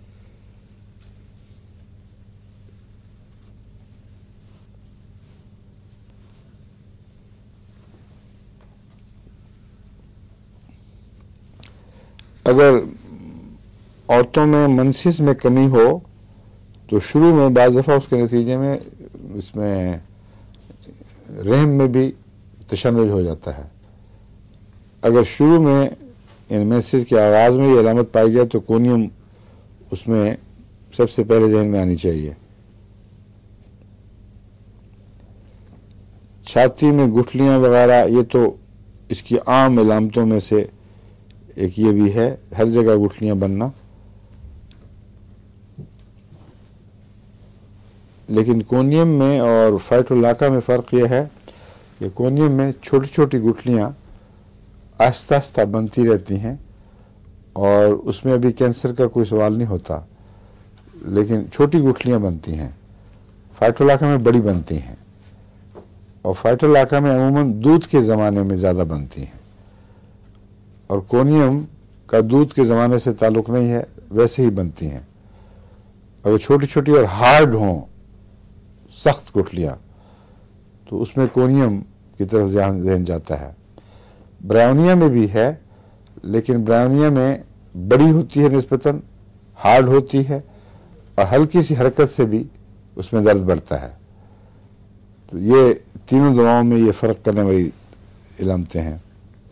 اگر عورتوں میں منسس میں کمی ہو تو شروع میں بعض دفعہ اس کے نتیجے میں اس میں رحم میں بھی تشنج ہو جاتا ہے۔ اگر شروع میں ان منسس کے آغاز میں یہ علامت پائی جائے تو کونیم اس میں سب سے پہلے ذہن میں آنی چاہیے۔ چھاتی میں گٹھلیاں وغیرہ، یہ تو اس کی عام علامتوں میں سے ایک یہ بھی ہے، ہر جگہ گٹھلیاں بننا۔ لیکن کونیم میں اور فائٹولاکا میں فرق یہ ہے کہ کونیم میں چھوٹی چھوٹی گٹھلیاں آہستہ آہستہ بنتی رہتی ہیں، اور اس میں ابھی کینسر کا کوئی سوال نہیں ہوتا، لیکن چھوٹی گٹھلیاں بنتی ہیں۔ فائٹولاکا میں بڑی بنتی ہیں، اور فائٹولاکا میں عموماً دودھ کے زمانے میں زیادہ بنتی ہیں، اور کونیم کا دودھ کے زمانے سے تعلق نہیں ہے، ویسے ہی بنتی ہیں۔ اگر چھوٹی چھوٹی اور ہارڈ ہوں، سخت گٹھلیاں، تو اس میں کونیم کی طرف ذہن جاتا ہے۔ برائونیا میں بھی ہے، لیکن برائونیا میں بڑی ہوتی ہے، نسبتاً ہارڈ ہوتی ہے، اور ہلکی سی حرکت سے بھی اس میں درد بڑھتا ہے۔ تو یہ تینوں دواؤں میں یہ فرق کرنے والی علامتیں ہیں۔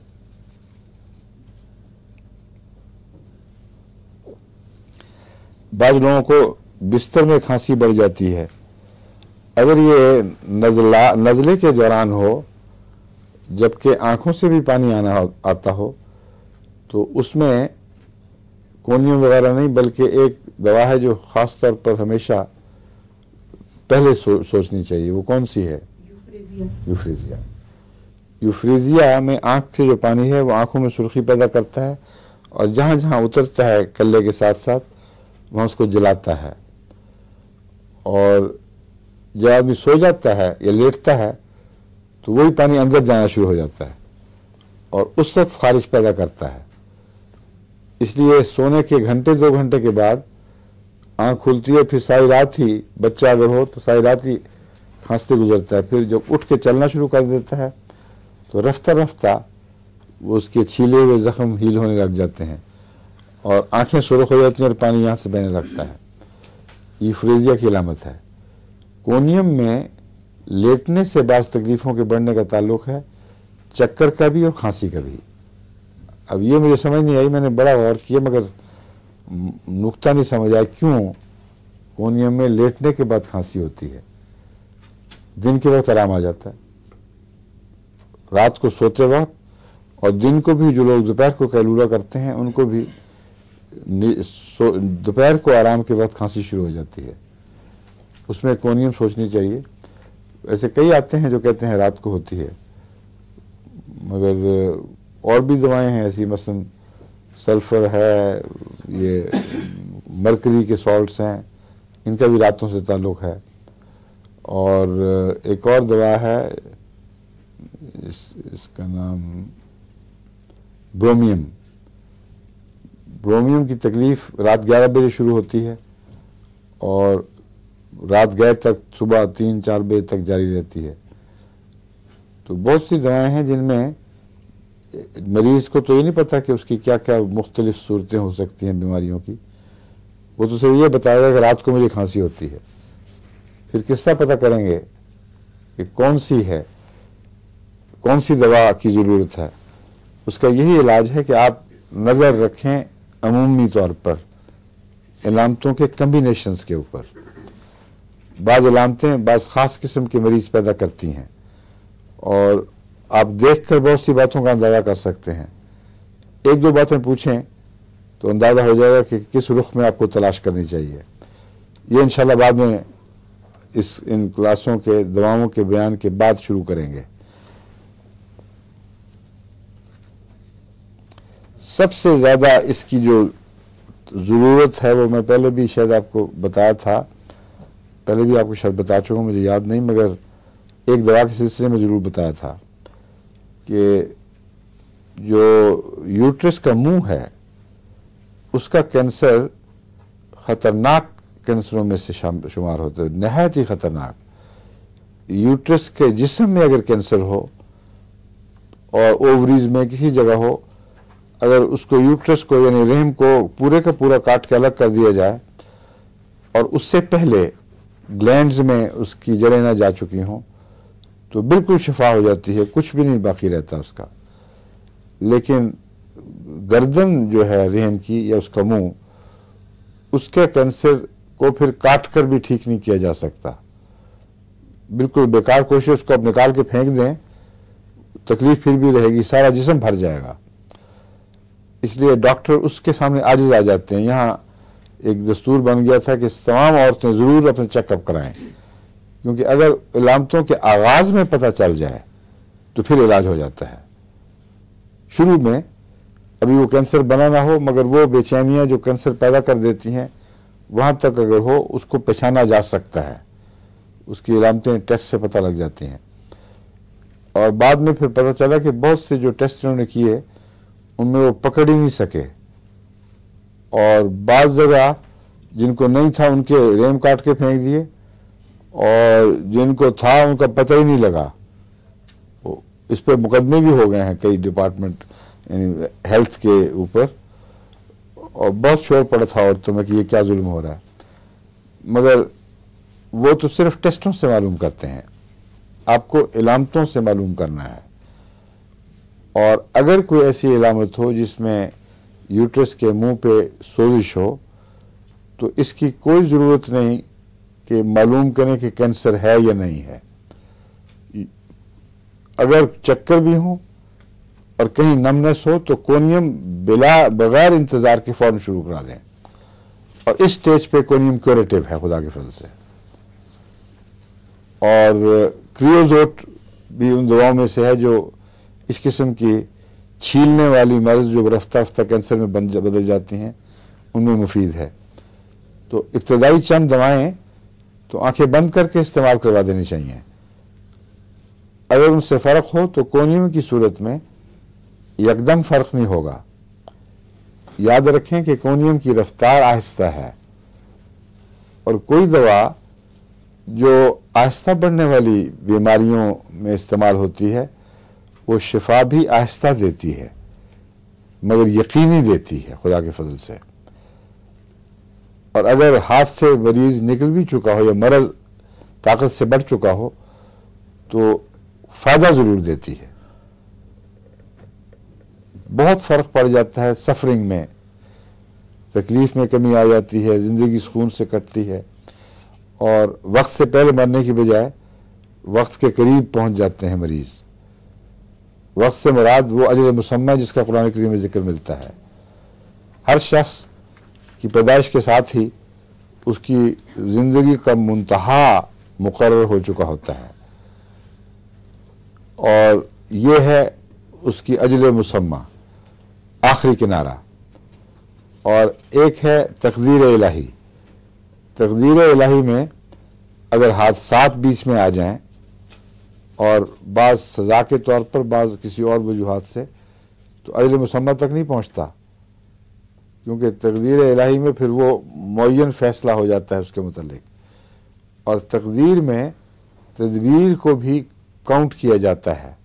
بعض لوگوں کو بستر میں کھانسی بڑھ جاتی ہے، اگر یہ نزلہ نزلے کے دوران ہو جبکہ آنکھوں سے بھی پانی آنا آتا ہو تو اس میں کونیم وغیرہ نہیں، بلکہ ایک دوا ہے جو خاص طور پر ہمیشہ پہلے سو سوچنی چاہیے۔ وہ کون سی ہے؟ یوفریزیا۔ یوفریزیا میں آنکھ سے جو پانی ہے وہ آنکھوں میں سرخی پیدا کرتا ہے، اور جہاں جہاں اترتا ہے کلے کے ساتھ ساتھ وہاں اس کو جلاتا ہے، اور جب آدمی سو جاتا ہے یا لیٹتا ہے تو وہی پانی اندر جانا شروع ہو جاتا ہے اور اس وقت خارش پیدا کرتا ہے۔ اس لیے سونے کے گھنٹے دو گھنٹے کے بعد آنکھ کھلتی ہے، پھر ساری رات ہی بچہ اگر ہو تو ساری رات ہی کھانستے گزرتا ہے، پھر جب اٹھ کے چلنا شروع کر دیتا ہے تو رفتہ رفتہ وہ اس کے چھیلے ہوئے زخم ہیل ہونے لگ جاتے ہیں اور آنکھیں سرخ ہو جاتی ہیں اور پانی یہاں سے بہنے لگتا ہے. یہ فریزیا کی علامت ہے. کونیم میں لیٹنے سے بعض تکلیفوں کے بڑھنے کا تعلق ہے، چکر کا بھی اور کھانسی کا بھی. اب یہ مجھے سمجھ نہیں آئی، میں نے بڑا غور کیا مگر نقطہ نہیں سمجھ آیا کیوں کونیم میں لیٹنے کے بعد کھانسی ہوتی ہے. دن کے وقت آرام آ جاتا ہے، رات کو سوتے وقت اور دن کو بھی جو لوگ دوپہر کو قیلولہ کرتے ہیں ان کو بھی دوپہر کو آرام کے وقت کھانسی شروع ہو جاتی ہے. اس میں کونیم سوچنی چاہیے. ایسے کئی آتے ہیں جو کہتے ہیں رات کو ہوتی ہے، مگر اور بھی دوائیں ہیں ایسی، مثلا سلفر ہے، یہ مرکری کے سالٹس ہیں، ان کا بھی راتوں سے تعلق ہے. اور ایک اور دوا ہے اس, اس کا نام برومیم. برومیم کی تکلیف رات گیارہ بجے شروع ہوتی ہے اور رات گئے تک صبح تین چار بجے تک جاری رہتی ہے. تو بہت سی دوائیں ہیں جن میں مریض کو تو یہ نہیں پتا کہ اس کی کیا کیا مختلف صورتیں ہو سکتی ہیں بیماریوں کی. وہ تو صرف یہ بتائے گا کہ رات کو مجھے کھانسی ہوتی ہے. پھر کس طرح پتہ کریں گے کہ کون سی ہے، کون سی دوا کی ضرورت ہے؟ اس کا یہی علاج ہے کہ آپ نظر رکھیں عمومی طور پر علامتوں کے کمبینیشنز کے اوپر. بعض علامتیں بعض خاص قسم کے مریض پیدا کرتی ہیں اور آپ دیکھ کر بہت سی باتوں کا اندازہ کر سکتے ہیں. ایک دو باتیں پوچھیں تو اندازہ ہو جائے گا کہ کس رخ میں آپ کو تلاش کرنی چاہیے. یہ انشاءاللہ بعد میں اس ان کلاسوں کے دواؤں کے بیان کے بعد شروع کریں گے. سب سے زیادہ اس کی جو ضرورت ہے وہ میں پہلے بھی شاید آپ کو بتایا تھا، پہلے بھی آپ کو شاید بتا چکا ہوں، مجھے یاد نہیں، مگر ایک دوا کے سلسلے میں ضرور بتایا تھا کہ جو یوٹرس کا منہ ہے اس کا کینسر خطرناک کینسروں میں سے شمار ہوتا ہے، نہایت ہی خطرناک. یوٹرس کے جسم میں اگر کینسر ہو اور اووریز میں کسی جگہ ہو، اگر اس کو یوٹرس کو یعنی رحم کو پورے کا پورا کاٹ کے الگ کر دیا جائے اور اس سے پہلے گلینڈز میں اس کی جڑیں نہ جا چکی ہوں تو بالکل شفا ہو جاتی ہے، کچھ بھی نہیں باقی رہتا اس کا. لیکن گردن جو ہے رحم کی یا اس کا منہ، اس کے کینسر کو پھر کاٹ کر بھی ٹھیک نہیں کیا جا سکتا. بالکل بیکار کوشش، اس کو اب نکال کے پھینک دیں تکلیف پھر بھی رہے گی، سارا جسم بھر جائے گا. اس لیے ڈاکٹر اس کے سامنے عاجز آ جاتے ہیں. یہاں ایک دستور بن گیا تھا کہ تمام عورتیں ضرور اپنے چیک اپ کرائیں، کیونکہ اگر علامتوں کے آغاز میں پتہ چل جائے تو پھر علاج ہو جاتا ہے. شروع میں ابھی وہ کینسر بنا نہ ہو مگر وہ بے چینیاں جو کینسر پیدا کر دیتی ہیں وہاں تک اگر ہو اس کو پہچانا جا سکتا ہے، اس کی علامتیں ٹیسٹ سے پتہ لگ جاتی ہیں. اور بعد میں پھر پتہ چلا کہ بہت سے جو ٹیسٹ انہوں نے کیے ان میں وہ پکڑ ہی نہیں سکے، اور بعض جگہ جن کو نہیں تھا ان کے ریم کاٹ کے پھینک دیے اور جن کو تھا ان کا پتہ ہی نہیں لگا. اس پہ مقدمے بھی ہو گئے ہیں کئی ڈپارٹمنٹ یعنی ہیلتھ کے اوپر، اور بہت شور پڑا تھا عورتوں میں کہ یہ کیا ظلم ہو رہا ہے. مگر وہ تو صرف ٹیسٹوں سے معلوم کرتے ہیں، آپ کو علامتوں سے معلوم کرنا ہے. اور اگر کوئی ایسی علامت ہو جس میں یوٹرس کے منہ پہ سوزش ہو تو اس کی کوئی ضرورت نہیں کہ معلوم کریں کہ کینسر ہے یا نہیں ہے. اگر چکر بھی ہوں اور کہیں نمنس ہو تو کونیم بلا بغیر انتظار کے فوراً شروع کرا دیں، اور اس سٹیج پہ کونیم کیوریٹو ہے خدا کے فضل سے. اور کریوزوٹ بھی ان دواؤں میں سے ہے جو اس قسم کی چھیلنے والی مرض جو رفتہ رفتہ کینسر میں بدل جاتی ہیں ان میں مفید ہے. تو ابتدائی چند دوائیں تو آنکھیں بند کر کے استعمال کروا دینی چاہیے. اگر ان سے فرق ہو تو کونیم کی صورت میں یکدم فرق نہیں ہوگا. یاد رکھیں کہ کونیم کی رفتار آہستہ ہے، اور کوئی دوا جو آہستہ بڑھنے والی بیماریوں میں استعمال ہوتی ہے وہ شفا بھی آہستہ دیتی ہے مگر یقینی دیتی ہے خدا کے فضل سے. اور اگر ہاتھ سے مریض نکل بھی چکا ہو یا مرض طاقت سے بڑھ چکا ہو تو فائدہ ضرور دیتی ہے. بہت فرق پڑ جاتا ہے سفرنگ میں، تکلیف میں کمی آ جاتی ہے، زندگی سکون سے کٹتی ہے، اور وقت سے پہلے مرنے کی بجائے وقت کے قریب پہنچ جاتے ہیں مریض. وقت سے مراد وہ اجر مسمى جس کا قرآن کریم میں ذکر ملتا ہے. ہر شخص کی پیدائش کے ساتھ ہی اس کی زندگی کا منتہا مقرر ہو چکا ہوتا ہے، اور یہ ہے اس کی اجل مسمى، آخری کنارہ. اور ایک ہے تقدیر الہی. تقدیر الہی میں اگر حادثات بیچ میں آ جائیں اور بعض سزا کے طور پر، بعض کسی اور وجوہات سے، تو اجل مسمى تک نہیں پہنچتا، کیونکہ تقدیر الہی میں پھر وہ معین فیصلہ ہو جاتا ہے اس کے متعلق. اور تقدیر میں تدبیر کو بھی کاؤنٹ کیا جاتا ہے.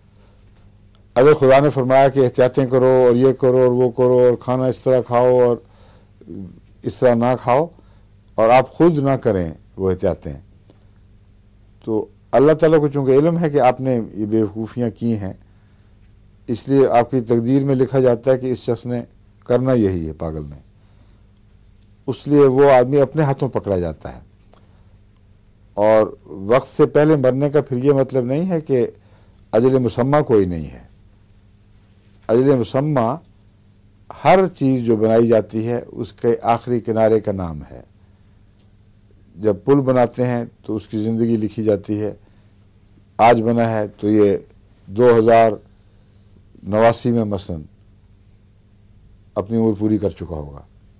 اگر خدا نے فرمایا کہ احتیاطیں کرو اور یہ کرو اور وہ کرو اور کھانا اس طرح کھاؤ اور اس طرح نہ کھاؤ، اور آپ خود نہ کریں وہ احتیاطیں، تو اللہ تعالیٰ کو چونکہ علم ہے کہ آپ نے یہ بیوقوفیاں کی ہیں، اس لیے آپ کی تقدیر میں لکھا جاتا ہے کہ اس شخص نے کرنا یہی ہے پاگل نے. اس لیے وہ آدمی اپنے ہاتھوں پکڑا جاتا ہے. اور وقت سے پہلے مرنے کا پھر یہ مطلب نہیں ہے کہ اجل مسمى کوئی نہیں ہے. اجل مسمى ہر چیز جو بنائی جاتی ہے اس کے آخری کنارے کا نام ہے. جب پل بناتے ہیں تو اس کی زندگی لکھی جاتی ہے. آج بنا ہے تو یہ دو ہزار نواسی میں مثلاً اپنی عمر پوری کر چکا ہوگا.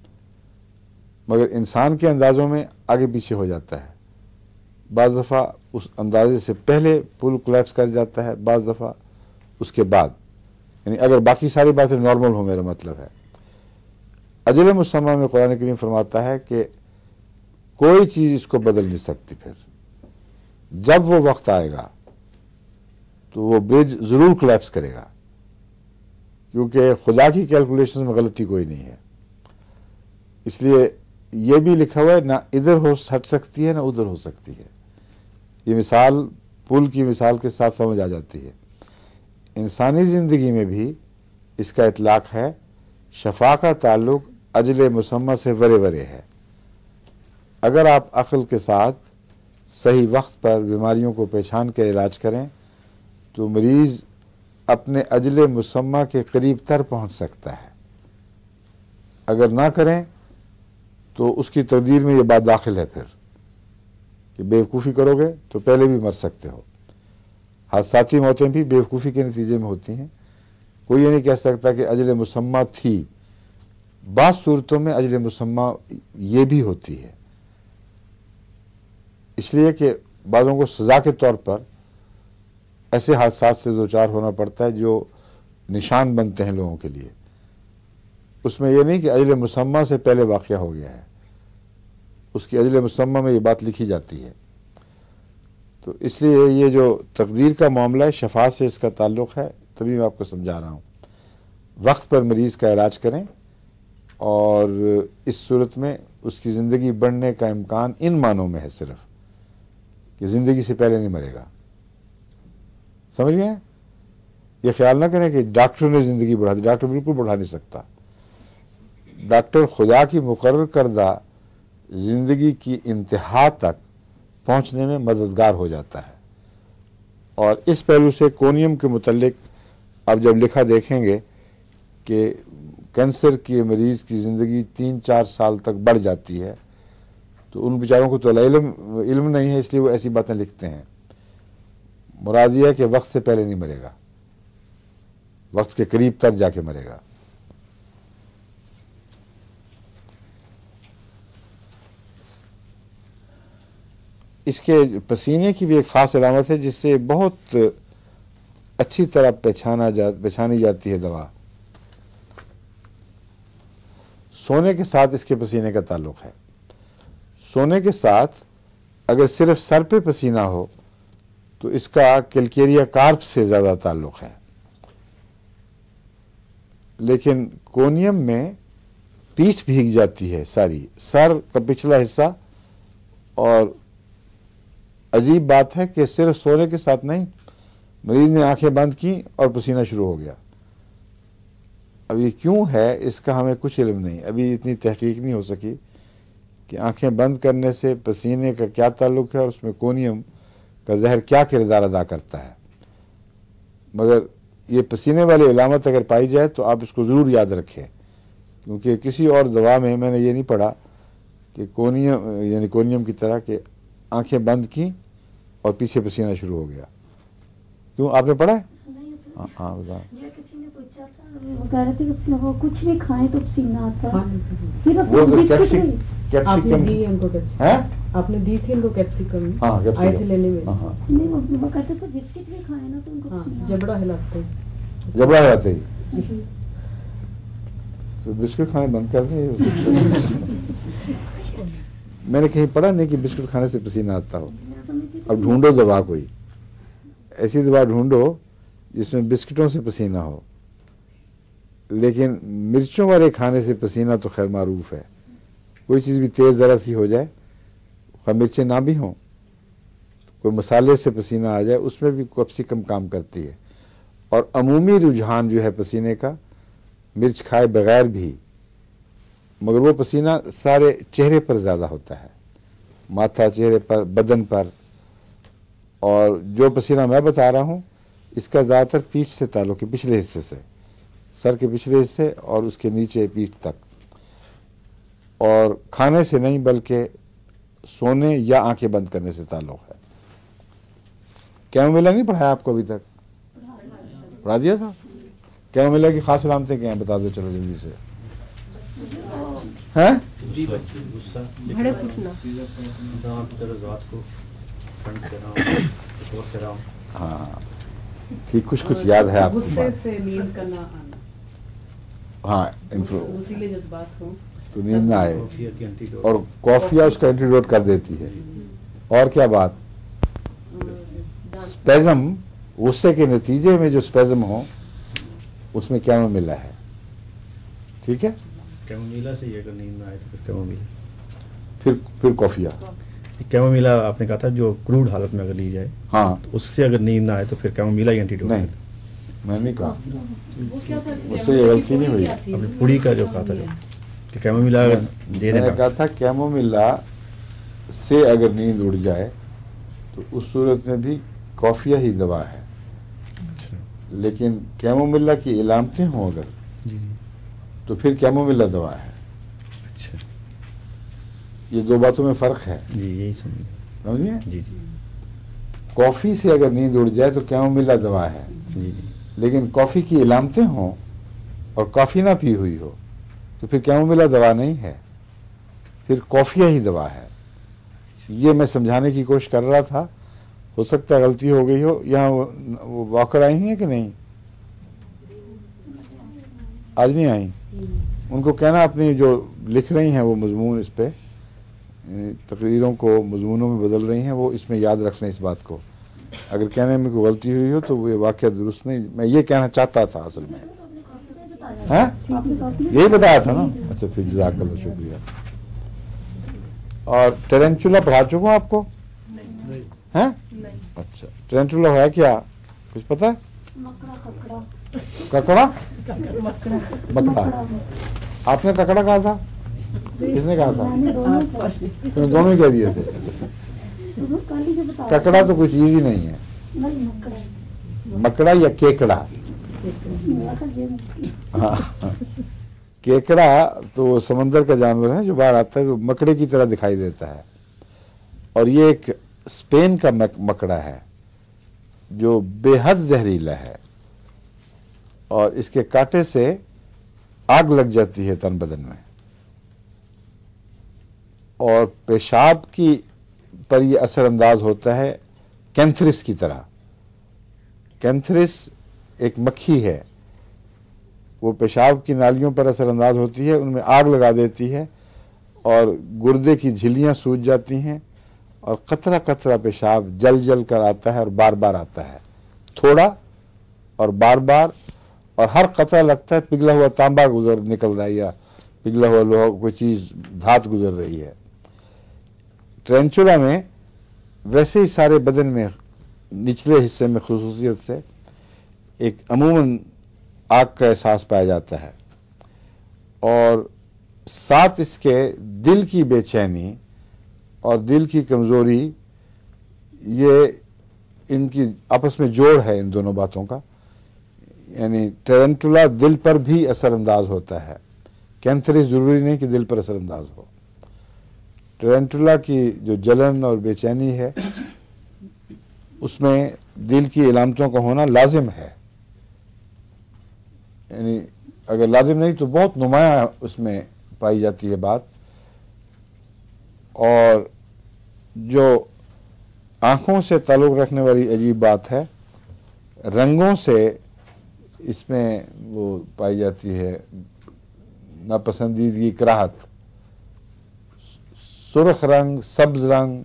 مگر انسان کے اندازوں میں آگے پیچھے ہو جاتا ہے. بعض دفعہ اس اندازے سے پہلے پل کولیپس کر جاتا ہے، بعض دفعہ اس کے بعد. یعنی اگر باقی ساری باتیں نارمل ہوں، میرا مطلب ہے. اجل مسمى میں قرآن کریم فرماتا ہے کہ کوئی چیز اس کو بدل نہیں سکتی. پھر جب وہ وقت آئے گا تو وہ برج ضرور کولیپس کرے گا، کیونکہ خدا کی کیلکولیشن میں غلطی کوئی نہیں ہے. اس لیے یہ بھی لکھا ہوا ہے نہ ادھر ہو ہٹ سکتی ہے نہ ادھر ہو سکتی ہے. یہ مثال پل کی مثال کے ساتھ سمجھ آ جاتی ہے. انسانی زندگی میں بھی اس کا اطلاق ہے. شفا کا تعلق اجل مسمى سے ورے ورے ہے. اگر آپ عقل کے ساتھ صحیح وقت پر بیماریوں کو پہچان کے علاج کریں تو مریض اپنے اجل مسمى کے قریب تر پہنچ سکتا ہے. اگر نہ کریں تو اس کی تقدیر میں یہ بات داخل ہے پھر کہ بیوقوفی کرو گے تو پہلے بھی مر سکتے ہو. حادثاتی موتیں بھی بیوقوفی کے نتیجے میں ہوتی ہیں. کوئی یہ نہیں کہہ سکتا کہ اجل مسمى تھی. بعض صورتوں میں اجل مسمى یہ بھی ہوتی ہے، اس لیے کہ بعضوں کو سزا کے طور پر ایسے حادثات سے دوچار ہونا پڑتا ہے جو نشان بنتے ہیں لوگوں کے لیے. اس میں یہ نہیں کہ اجل مسمى سے پہلے واقعہ ہو گیا ہے، اس کی اجل مسمى میں یہ بات لکھی جاتی ہے. تو اس لیے یہ جو تقدیر کا معاملہ ہے شفا سے اس کا تعلق ہے. تبھی میں آپ کو سمجھا رہا ہوں وقت پر مریض کا علاج کریں، اور اس صورت میں اس کی زندگی بڑھنے کا امکان ان معنوں میں ہے صرف کہ زندگی سے پہلے نہیں مرے گا. سمجھ گئے؟ یہ خیال نہ کریں کہ ڈاکٹر نے زندگی بڑھا دی. ڈاکٹر بالکل بڑھا نہیں سکتا. ڈاکٹر خدا کی مقرر کردہ زندگی کی انتہا تک پہنچنے میں مددگار ہو جاتا ہے. اور اس پہلو سے کونیم کے متعلق آپ جب لکھا دیکھیں گے کہ کینسر کے مریض کی زندگی تین چار سال تک بڑھ جاتی ہے، تو ان بیچاروں کو تو علم علم نہیں ہے، اس لیے وہ ایسی باتیں لکھتے ہیں. مراد یہ ہے کہ وقت سے پہلے نہیں مرے گا، وقت کے قریب تک جا کے مرے گا. اس کے پسینے کی بھی ایک خاص علامت ہے جس سے بہت اچھی طرح پہچانا جا پہچانی جاتی ہے دوا. سونے کے ساتھ اس کے پسینے کا تعلق ہے. سونے کے ساتھ اگر صرف سر پہ پسینہ ہو تو اس کا کیلکیریا کارپ سے زیادہ تعلق ہے. لیکن کونیم میں پیٹھ بھیگ جاتی ہے ساری، سر کا پچھلا حصہ. اور عجیب بات ہے کہ صرف سونے کے ساتھ نہیں، مریض نے آنکھیں بند کی اور پسینہ شروع ہو گیا. اب یہ کیوں ہے اس کا ہمیں کچھ علم نہیں، ابھی اتنی تحقیق نہیں ہو سکی کہ آنکھیں بند کرنے سے پسینے کا کیا تعلق ہے اور اس میں کونیم کا زہر کیا کردار ادا کرتا ہے. مگر یہ پسینے والی علامت اگر پائی جائے تو آپ اس کو ضرور یاد رکھیں، کیونکہ کسی اور دوا میں میں نے یہ نہیں پڑھا کہ کونیم یعنی کونیم کی طرح کہ آنکھیں بند کی اور پیچھے پسینہ شروع ہو گیا. کیوں آپ نے پڑھا ہے؟ ہاں ہاں بتا. کسی نے پوچھا تھا وہ کہہ رہے تھے کہ وہ کچھ بھی کھائیں تو پسینہ آتا ہے. صرف وہ تو بسکٹ کیپسیکم آپ نے دی ان کو کیپسیکم، ہیں؟ آپ نے دی تھی ان کو کیپسیکم، ہاں آئے تھے کیپسیکم لینے میں. ہاں ہاں نہیں، وہ وہ کہتے تھے بسکٹ بھی کھائیں نا تو ان کو ہاں پسینہ جبڑا ہلاتے جبڑا جاتے ہی آتا ہے. تو بسکٹ کھانے بند کر دیں. میں نے کہیں پڑھا نہیں کہ بسکٹ کھانے سے پسینہ آتا ہو. اب ڈھونڈو دوا، کوئی ایسی دوا ڈھونڈو جس میں بسکٹوں سے پسینہ ہو. لیکن مرچوں والے کھانے سے پسینہ تو خیر معروف ہے. کوئی چیز بھی تیز ذرا سی ہو جائے، خواہ مرچیں نہ بھی ہوں، کوئی مسالے سے پسینہ آ جائے، اس میں بھی کیپسیکم کام کرتی ہے. اور عمومی رجحان جو ہے پسینے کا، مرچ کھائے بغیر بھی، مگر وہ پسینہ سارے چہرے پر زیادہ ہوتا ہے، ماتھا، چہرے پر، بدن پر. اور جو پسینہ میں بتا رہا ہوں اس کا زیادہ تر پیٹھ سے تعلق ہے، پچھلے حصے سے، سر کے پچھلے حصے اور اس کے نیچے پیٹھ تک. اور کھانے سے نہیں بلکہ سونے یا آنکھیں بند کرنے سے تعلق ہے. کیمومیلا نہیں پڑھایا آپ کو ابھی تک؟ پڑھا دیا تھا. کیمومیلا کی خاص علامتیں کیا ہیں بتا دو چلو جلدی سے. ہیں؟ بڑے پھٹنا، ہاں ٹھیک، کچھ کچھ یاد ہے آپ کو؟ غصے سے نیند کا نہ آنا، ہاں وسیلے جذبات ہوں تو نیند نہ آئے. اور کافیا اس کا اینٹیڈوٹ کر دیتی ہے. اور کیا بات؟ اسپیزم، غصے کے نتیجے میں جو اسپیزم ہو اس میں کیمومیلا ہے. ٹھیک ہے، کیمومیلا سے یہ اگر نیند نہ آئے تو پھر کیمومیلا پھر پھر کافیا. کیمومیلا آپ نے کہا تھا جو کروڈ حالت میں اگر لی جائے ہاں تو اس سے اگر نیند نہ آئے تو پھر کیمومیلا ہی اینٹیڈوٹ. نہیں، میں نہیں کہا، وہ کیا تھا، اس سے یہ غلطی نہیں ہوئی. آپ نے پوڑی کا جو کہا تھا جو کہ کیمومیلا اگر دے میں دیں نے کہا تھا کیمومیلا سے اگر نیند اڑ جائے تو اس صورت میں بھی کافیا ہی دوا ہے. اچھا لیکن کیمومیلا کی علامتیں ہوں اگر جی جی تو پھر کیمومیلا دوا ہے. اچھا یہ دو باتوں میں فرق ہے، جی یہی سمجھ سمجھیے. جی جی کافی سے اگر نیند اڑ جائے تو کیمومیلا دوا ہے. جی جی لیکن کافی کی علامتیں ہوں اور کافی نہ پی ہوئی ہو تو پھر کیمومیلا دوا نہیں ہے، پھر کافیا ہی دوا ہے. یہ میں سمجھانے کی کوشش کر رہا تھا، ہو سکتا ہے غلطی ہو گئی ہو. یہاں وہ واکر آئی ہیں کہ نہیں؟ آج نہیں آئیں. ان کو کہنا اپنی جو لکھ رہی ہیں وہ مضمون اس پہ، تقریروں کو مضمونوں میں بدل رہی ہیں، وہ اس میں یاد رکھ لیں اس بات کو. اگر کہنے میں کوئی غلطی ہوئی ہو تو وہ واقعہ درست نہیں. میں یہ کہنا چاہتا تھا اصل میں. ہاں یہی بتایا تھا نا. اچھا پھر جزاک اللہ، شکریہ. اور ٹرینچولا پڑھا چکا ہوں آپ کو؟ ہیں؟ اچھا ٹرینچولا ہے کیا کچھ پتا؟ ککڑا؟ مکڑا. آپ نے ککڑا کہا تھا؟ کس نے کہا تھا؟ تم نے دونوں کہہ دیے تھے. ککڑا تو کچھ ایزی نہیں ہے. مکڑا یا کیکڑا؟ ہاں کیکڑا تو سمندر کا جانور ہے جو باہر آتا ہے تو مکڑے کی طرح دکھائی دیتا ہے. اور یہ ایک اسپین کا مکڑا ہے جو بے حد زہریلا ہے اور اس کے کاٹے سے آگ لگ جاتی ہے تن بدن میں. اور پیشاب کی پر یہ اثر انداز ہوتا ہے کینتھرس کی طرح. کینتھرس ایک مکھی ہے، وہ پیشاب کی نالیوں پر اثر انداز ہوتی ہے، ان میں آگ لگا دیتی ہے اور گردے کی جھلیاں سوج جاتی ہیں اور قطرہ قطرہ پیشاب جل جل کر آتا ہے اور بار بار آتا ہے، تھوڑا اور بار بار और हर कतरा लगता है पिघला हुआ तांबा गुजर निकल रहा है या पिघला हुआ लोहा कोई चीज़ धात गुजर रही है। टैरेंटुला में वैसे ही सारे बदन में निचले हिस्से में खुसूसियत से एक अमूमन आग का एहसास पाया जाता है और साथ इसके दिल की बेचैनी और दिल की कमज़ोरी, ये इनकी आपस में जोड़ है इन दोनों बातों का। यानी टैरेंटुला दिल पर भी असरअंदाज होता है, कैंथरिस ज़रूरी नहीं कि दिल पर असरअंदाज हो। टैरेंटुला की जो जलन और बेचैनी है उसमें दिल की इलामतों का होना लाजिम है, यानी अगर लाजिम नहीं तो बहुत नुमाया उसमें पाई जाती है बात। और जो आँखों से ताल्लुक़ रखने वाली अजीब बात है, रंगों से इसमें वो पाई जाती है नापसंदीदगी, कराहत। सुर्ख रंग, सब्ज रंग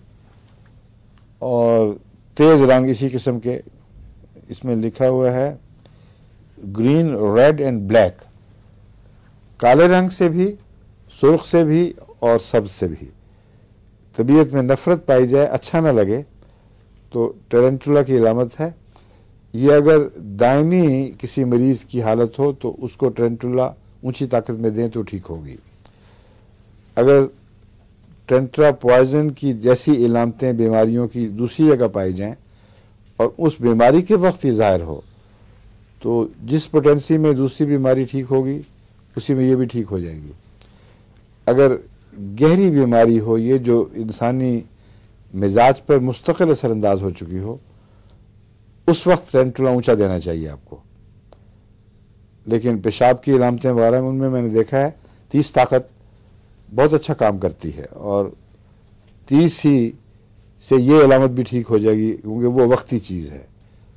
और तेज़ रंग इसी किस्म के इसमें लिखा हुआ है, ग्रीन, रेड एंड ब्लैक। काले रंग से भी, सुर्ख से भी और सब्ज से भी तबीयत में नफ़रत पाई जाए, अच्छा ना लगे, तो टैरेंटुला की इलामत है। ये अगर दायमी किसी मरीज़ की हालत हो तो उसको टैरेंटुला ऊंची ताकत में दें तो ठीक होगी। अगर टैरेंटुला पॉइजन की जैसी इलामतें बीमारियों की दूसरी जगह पाई जाएं और उस बीमारी के वक्त ही ज़ाहिर हो तो जिस पोटेंसी में दूसरी बीमारी ठीक होगी उसी में ये भी ठीक हो जाएगी। अगर गहरी बीमारी हो, ये जो इंसानी मिजाज पर मुस्तकिल असरअंदाज हो चुकी हो, उस वक्त टैरेंटुला ऊंचा देना चाहिए आपको। लेकिन पेशाब की इलामतें वगैरह उनमें मैंने देखा है तीस ताकत बहुत अच्छा काम करती है और तीस ही से ये इलामत भी ठीक हो जाएगी क्योंकि वो वक्ती चीज़ है।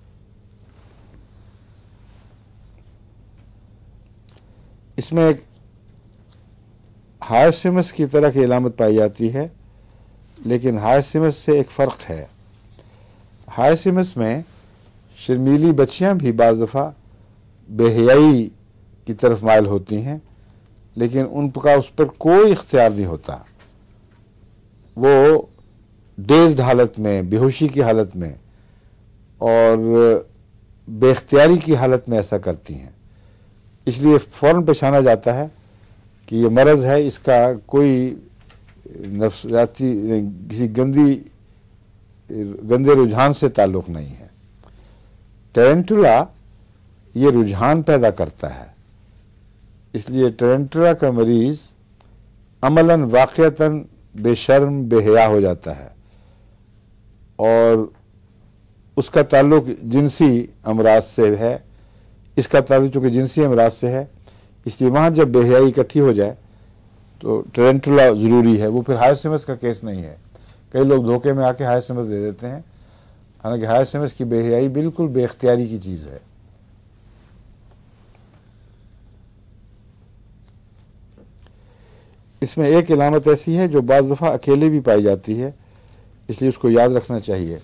इसमें एक हायरसिमस की तरह की इलामत पाई जाती है, लेकिन हायरसिमस से एक फ़र्क है। हायरसिमस में शर्मीली बच्चियां भी बाज़ दफ़ा बेहयाई की तरफ माइल होती हैं, लेकिन उनका उस पर कोई इख्तियार नहीं होता। वो डेज्ड हालत में, बेहोशी की हालत में और बेख्तियारी की हालत में ऐसा करती हैं। इसलिए फ़ौरन पहचाना जाता है कि ये मरज़ है, इसका कोई नफ्सियाती किसी गंदी गंदे रुझान से ताल्लुक़ नहीं है। टैरेंटुला ये रुझान पैदा करता है, इसलिए टैरेंटुला का मरीज़ अमलन वाक़ियतन बेशर्म बेहया हो जाता है और उसका ताल्लुक़ जिनसी अमराज से है। इसका ताल्लुक़ चूँकि जिनसी अमराज से है, इसलिए वहाँ जब बेहयाई इकट्ठी हो जाए तो टैरेंटुला ज़रूरी है। वो फिर हायरसिमस का केस नहीं है। कई लोग धोखे में आके हायरसिमस दे देते हैं, हालांकि हायरसिमस की बेहयाई बिल्कुल बेख्तियारी की चीज़ है। इसमें एक इलामत ऐसी है जो बाज़ दफ़ा अकेले भी पाई जाती है, इसलिए उसको याद रखना चाहिए।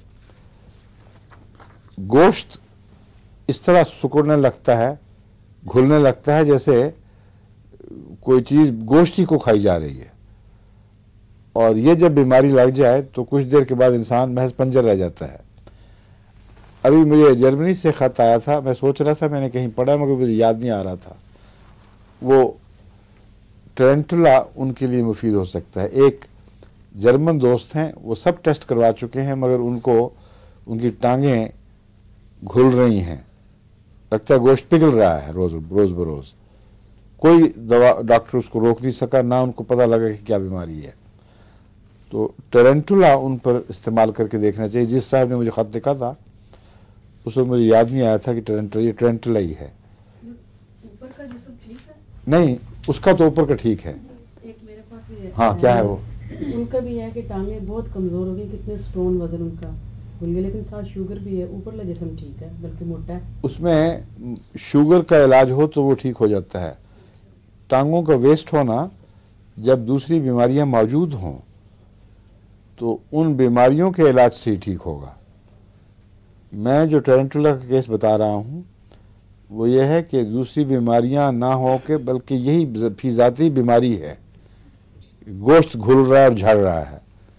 गोश्त इस तरह सिकुड़ने लगता है, घुलने लगता है जैसे कोई चीज़ गोश्त ही को खाई जा रही है, और ये जब बीमारी लग जाए तो कुछ देर के बाद इंसान महज पंजर रह जाता है। अभी मुझे जर्मनी से ख़त आया था, मैं सोच रहा था मैंने कहीं पढ़ा मगर मुझे याद नहीं आ रहा था। वो टैरेंटुला उनके लिए मुफीद हो सकता है। एक जर्मन दोस्त हैं, वो सब टेस्ट करवा चुके हैं मगर उनको उनकी टांगें घुल रही हैं, लगता है गोश्त पिघल रहा है रोज़ रोज़ बरोज़। कोई दवा डॉक्टर उसको रोक नहीं सका, ना उनको पता लगा कि क्या बीमारी है। तो टैरेंटुला उन पर इस्तेमाल करके देखना चाहिए। जिस साहब ने मुझे ख़त लिखा था उस वक्त मुझे याद नहीं आया था कि टैरेंटुला ये टैरेंटुला ही है। ऊपर का जिस्म ठीक है? नहीं, उसका तो ऊपर का ठीक है। एक मेरे पास भी है। हाँ, क्या है वो? उनका भी है कि टांगें बहुत कमज़ोर हो गई, कितने स्टोन वजन उनका भूल गए, लेकिन साथ शुगर भी है। ऊपर का जिस्म ठीक है, बल्कि मोटा है। उसमें शुगर का इलाज हो तो वो ठीक हो जाता है। टांगों का वेस्ट होना जब दूसरी बीमारियां मौजूद हों तो उन बीमारियों के इलाज से ही ठीक होगा। मैं जो टैरेंटुला का केस बता रहा हूँ وہ یہ ہے کہ دوسری بیماریاں نہ ہو کے بلکہ یہی فی ذاتی بیماری ہے، گوشت گھل رہا ہے اور جھڑ رہا ہے،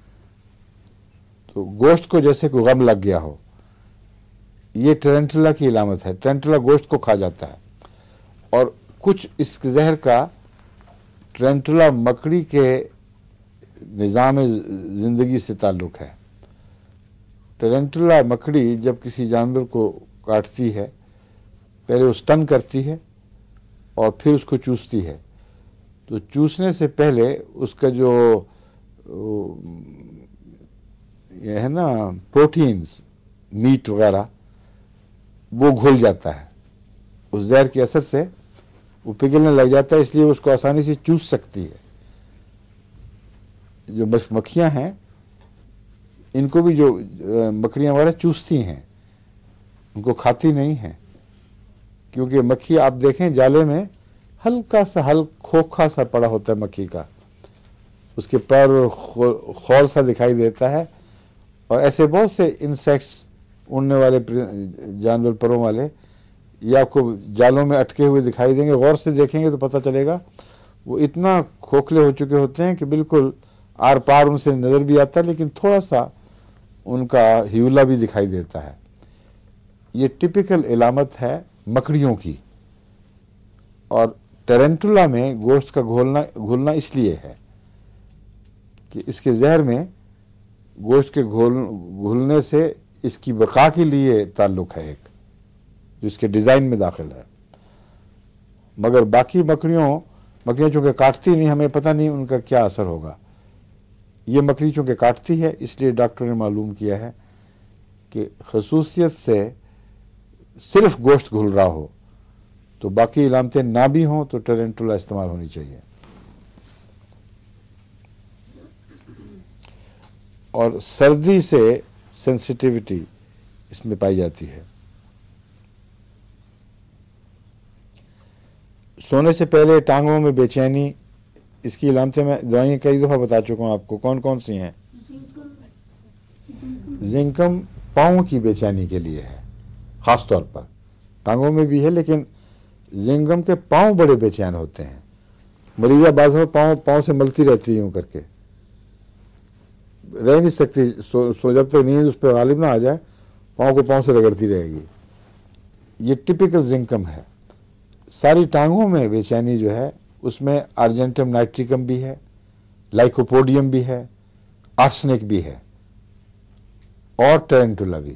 تو گوشت کو جیسے کوئی غم لگ گیا ہو، یہ ٹرینٹلا کی علامت ہے۔ ٹرینٹلا گوشت کو کھا جاتا ہے، اور کچھ اس زہر کا ٹرینٹلا مکڑی کے نظام زندگی سے تعلق ہے۔ ٹرینٹلا مکڑی جب کسی جانور کو کاٹتی ہے، پہلے وہ سٹن کرتی ہے اور پھر اس کو چوستی ہے، تو چوسنے سے پہلے اس کا جو یہ ہے نا پروٹینز، میٹ وغیرہ، وہ گھل جاتا ہے، اس زہر کے اثر سے وہ پگھلنے لگ جاتا ہے، اس لیے اس کو آسانی سے چوس سکتی ہے۔ جو مکھیاں ہیں ان کو بھی جو مکڑیاں وغیرہ چوستی ہیں، ان کو کھاتی نہیں ہیں، کیونکہ مکھی آپ دیکھیں جالے میں ہلکا سا ہل کھوکھا سا پڑا ہوتا ہے مکھی کا، اس کے پیر خول سا دکھائی دیتا ہے، اور ایسے بہت سے انسیکٹس، اڑنے والے جانور پروں والے، یہ آپ کو جالوں میں اٹکے ہوئے دکھائی دیں گے، غور سے دیکھیں گے تو پتہ چلے گا وہ اتنا کھوکھلے ہو چکے ہوتے ہیں کہ بالکل آر پار ان سے نظر بھی آتا ہے، لیکن تھوڑا سا ان کا ہیولا بھی دکھائی دیتا ہے۔ یہ ٹپیکل علامت ہے مکڑیوں کی، اور ٹرینٹولا میں گوشت کا گھولنا گھلنا اس لیے ہے کہ اس کے زہر میں گوشت کے گھول گھلنے سے اس کی بقا کے لیے تعلق ہے ایک، جو اس کے ڈیزائن میں داخل ہے۔ مگر باقی مکڑیوں مکڑیاں چونکہ کاٹتی نہیں، ہمیں پتہ نہیں ان کا کیا اثر ہوگا۔ یہ مکڑی چونکہ کاٹتی ہے، اس لیے ڈاکٹر نے معلوم کیا ہے کہ خصوصیت سے صرف گوشت گھل رہا ہو تو باقی علامتیں نہ بھی ہوں تو ٹرینٹولا استعمال ہونی چاہیے۔ اور سردی سے سینسیٹیوٹی اس میں پائی جاتی ہے۔ سونے سے پہلے ٹانگوں میں بے چینی، اس کی علامتیں میں دوائیں کئی دفعہ بتا چکا ہوں آپ کو، کون کون سی ہیں؟ زنکم پاؤں کی بے چینی کے لیے ہے، خاص طور پر ٹانگوں میں بھی ہے، لیکن زنگم کے پاؤں بڑے بے چین ہوتے ہیں، مریضہ بعض میں پاؤں پاؤں سے ملتی رہتی ہے یوں کر کے، رہ نہیں سکتی، سو, سو جب تک نیند اس پہ غالب نہ آ جائے پاؤں کو پاؤں سے رگڑتی رہے گی۔ یہ ٹپیکل زنکم ہے۔ ساری ٹانگوں میں بے چینی جو ہے اس میں ارجنٹم نائٹریکم بھی ہے، لائکوپوڈیم بھی ہے، آرسنک بھی ہے، اور ٹرینٹولا بھی۔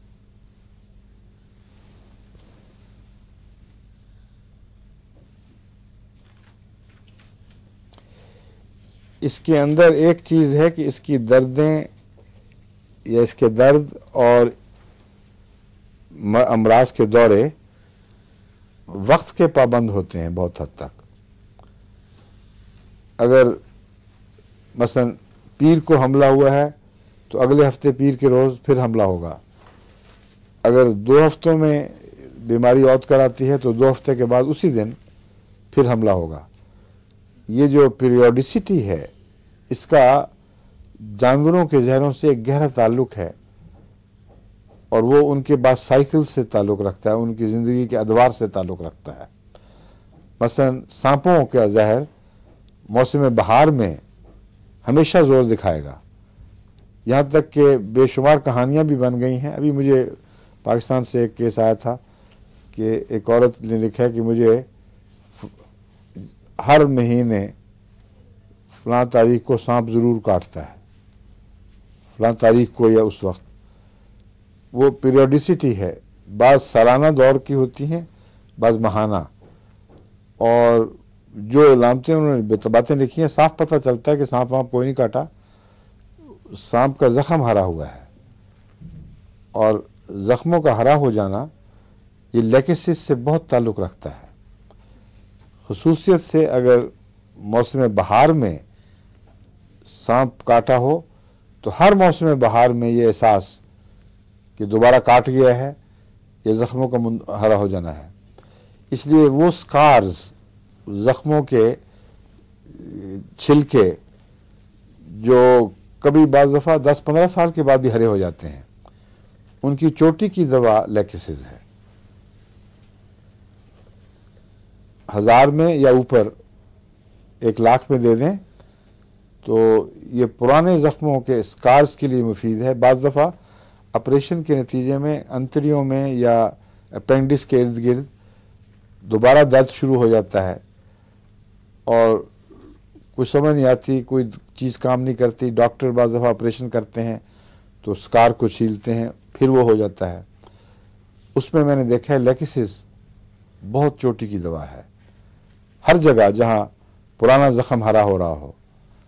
اس کے اندر ایک چیز ہے کہ اس کی دردیں یا اس کے درد اور امراض کے دورے وقت کے پابند ہوتے ہیں بہت حد تک۔ اگر مثلا پیر کو حملہ ہوا ہے تو اگلے ہفتے پیر کے روز پھر حملہ ہوگا، اگر دو ہفتوں میں بیماری عود کراتی ہے تو دو ہفتے کے بعد اسی دن پھر حملہ ہوگا۔ یہ جو پیریوڈیسٹی ہے اس کا جانوروں کے زہروں سے ایک گہرا تعلق ہے، اور وہ ان کے بعد سائیکل سے تعلق رکھتا ہے، ان کی زندگی کے ادوار سے تعلق رکھتا ہے۔ مثلا سانپوں کا زہر موسم بہار میں ہمیشہ زور دکھائے گا، یہاں تک کہ بے شمار کہانیاں بھی بن گئی ہیں۔ ابھی مجھے پاکستان سے ایک کیس آیا تھا کہ ایک عورت نے لکھا کہ مجھے ہر مہینے فلاں تاریخ کو سانپ ضرور کاٹتا ہے، فلاں تاریخ کو یا اس وقت۔ وہ پیریوڈیسٹی ہے، بعض سالانہ دور کی ہوتی ہیں، بعض ماہانہ، اور جو علامتیں انہوں نے باتیں لکھی ہیں صاف پتہ چلتا ہے کہ سانپ وہاں کوئی نہیں کاٹا، سانپ کا زخم ہرا ہوا ہے، اور زخموں کا ہرا ہو جانا یہ لیکسس سے بہت تعلق رکھتا ہے۔ خصوصیت سے اگر موسم بہار میں سانپ کاٹا ہو تو ہر موسم بہار میں یہ احساس کہ دوبارہ کاٹ گیا ہے، یہ زخموں کا ہرا ہو جانا ہے۔ اس لیے وہ سکارز، زخموں کے چھلکے جو کبھی بعض دفعہ دس پندرہ سال کے بعد بھی ہرے ہو جاتے ہیں، ان کی چوٹی کی دوا لیکسز ہے۔ ہزار میں یا اوپر ایک لاکھ میں دے دیں تو یہ پرانے زخموں کے اسکارز کے لیے مفید ہے. بعض دفعہ آپریشن کے نتیجے میں انتڑیوں میں یا اپینڈکس کے ارد گرد دوبارہ درد شروع ہو جاتا ہے اور کچھ سمجھ نہیں آتی, کوئی چیز کام نہیں کرتی. ڈاکٹر بعض دفعہ آپریشن کرتے ہیں تو اسکار کو چھیلتے ہیں, پھر وہ ہو جاتا ہے. اس میں میں نے دیکھا ہے لیکسس بہت چوٹی کی دوا ہے. ہر جگہ جہاں پرانا زخم ہرا ہو رہا ہو.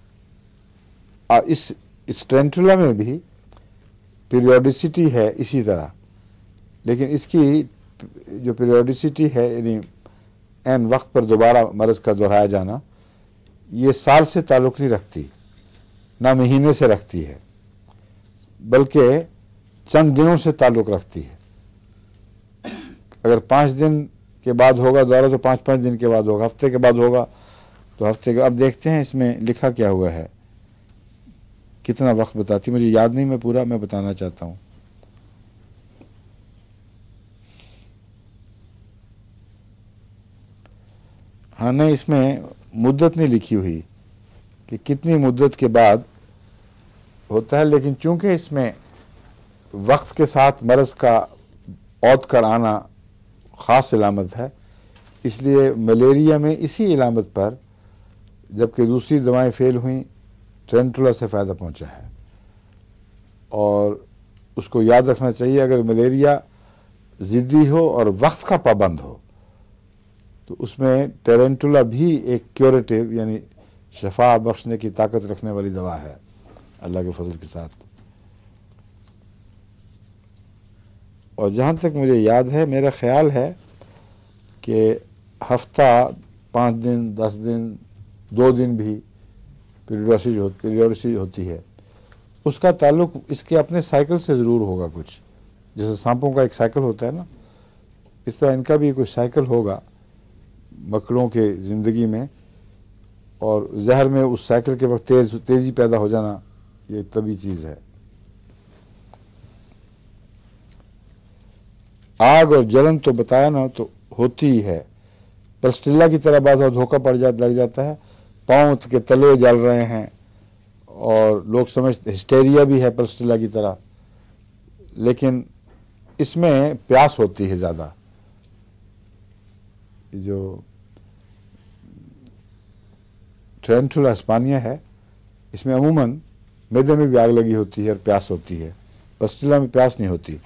اس اس ٹرینٹولا میں بھی پیریوڈیسٹی ہے اسی طرح, لیکن اس کی جو پیریوڈیسٹی ہے یعنی عین وقت پر دوبارہ مرض کا دہرایا جانا, یہ سال سے تعلق نہیں رکھتی, نہ مہینے سے رکھتی ہے, بلکہ چند دنوں سے تعلق رکھتی ہے. اگر پانچ دن کے بعد ہوگا دورہ تو پانچ پانچ دن کے بعد ہوگا, ہفتے کے بعد ہوگا تو ہفتے کے. اب دیکھتے ہیں اس میں لکھا کیا ہوا ہے, کتنا وقت بتاتی, مجھے یاد نہیں, میں پورا میں بتانا چاہتا ہوں. ہاں نہیں, اس میں مدت نہیں لکھی ہوئی کہ کتنی مدت کے بعد ہوتا ہے, لیکن چونکہ اس میں وقت کے ساتھ مرض کا عود کر آنا خاص علامت ہے, اس لیے ملیریا میں اسی علامت پر جبکہ دوسری دوائیں فیل ہوئیں ٹرینٹولا سے فائدہ پہنچا ہے. اور اس کو یاد رکھنا چاہیے, اگر ملیریا ضدی ہو اور وقت کا پابند ہو تو اس میں ٹرینٹولا بھی ایک کیوریٹیو یعنی شفا بخشنے کی طاقت رکھنے والی دوا ہے اللہ کے فضل کے ساتھ. اور جہاں تک مجھے یاد ہے, میرا خیال ہے کہ ہفتہ, پانچ دن, دس دن, دو دن بھی پیریوڈیسٹی ہوتی ہے. اس کا تعلق اس کے اپنے سائیکل سے ضرور ہوگا کچھ, جیسے سانپوں کا ایک سائیکل ہوتا ہے نا, اس طرح ان کا بھی کوئی سائیکل ہوگا مکڑوں کے زندگی میں, اور زہر میں اس سائیکل کے وقت تیز تیزی پیدا ہو جانا یہ طبی چیز ہے. آگ اور جلن تو بتایا نا تو ہوتی ہی ہے, پلسٹیلا کی طرح بعض دھوکہ پڑ جاتا لگ جاتا ہے, پاؤں کے تلے جل رہے ہیں اور لوگ سمجھتے ہسٹیریا بھی ہے پلسٹیلا کی طرح, لیکن اس میں پیاس ہوتی ہے زیادہ. جو ٹرینٹولا ہسپانیا ہے اس میں عموماً معدے میں بھی آگ لگی ہوتی ہے اور پیاس ہوتی ہے, پلسٹیلا میں پیاس نہیں ہوتی.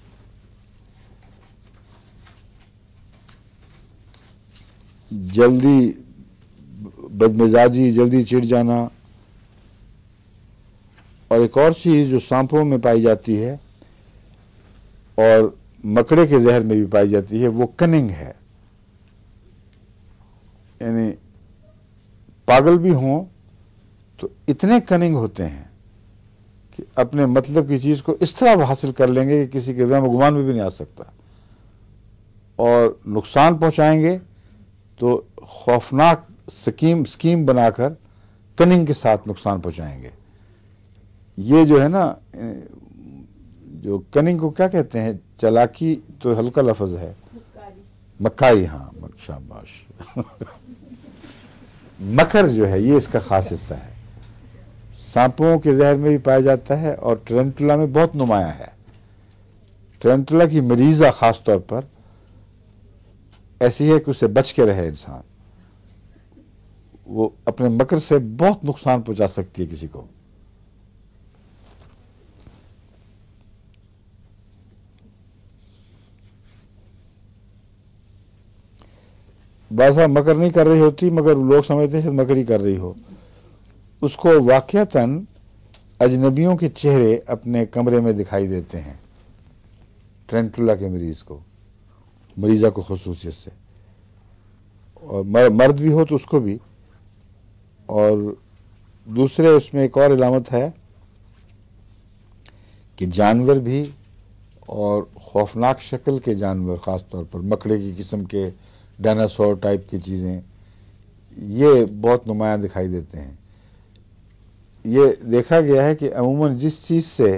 جلدی بدمزاجی, جلدی چڑ جانا, اور ایک اور چیز جو سانپوں میں پائی جاتی ہے اور مکڑے کے زہر میں بھی پائی جاتی ہے وہ کننگ ہے. یعنی پاگل بھی ہوں تو اتنے کننگ ہوتے ہیں کہ اپنے مطلب کی چیز کو اس طرح حاصل کر لیں گے کہ کسی کے وہم و گمان میں بھی نہیں آ سکتا, اور نقصان پہنچائیں گے تو خوفناک سکیم سکیم بنا کر کننگ کے ساتھ نقصان پہنچائیں گے. یہ جو ہے نا, جو کننگ کو کیا کہتے ہیں, چالاکی تو ہلکا لفظ ہے, مکاری. ہاں شاباش. مکر جو ہے یہ اس کا خاص حصہ ہے, سانپوں کے زہر میں بھی پایا جاتا ہے اور ٹرینٹولا میں بہت نمایاں ہے. ٹرینٹولا کی مریضہ خاص طور پر ایسی ہے کہ اسے بچ کے رہے انسان, وہ اپنے مکر سے بہت نقصان پہنچا سکتی ہے کسی کو. بعضا مکر نہیں کر رہی ہوتی مگر لوگ سمجھتے ہیں شاید مکر ہی کر رہی ہو. اس کو واقعتاً اجنبیوں کے چہرے اپنے کمرے میں دکھائی دیتے ہیں, ٹرینٹولا کے مریض کو, مریضہ کو خصوصیت سے, اور مرد بھی ہو تو اس کو بھی. اور دوسرے اس میں ایک اور علامت ہے کہ جانور بھی, اور خوفناک شکل کے جانور خاص طور پر مکڑے کی قسم کے, ڈائناسور ٹائپ کی چیزیں, یہ بہت نمایاں دکھائی دیتے ہیں. یہ دیکھا گیا ہے کہ عموماً جس چیز سے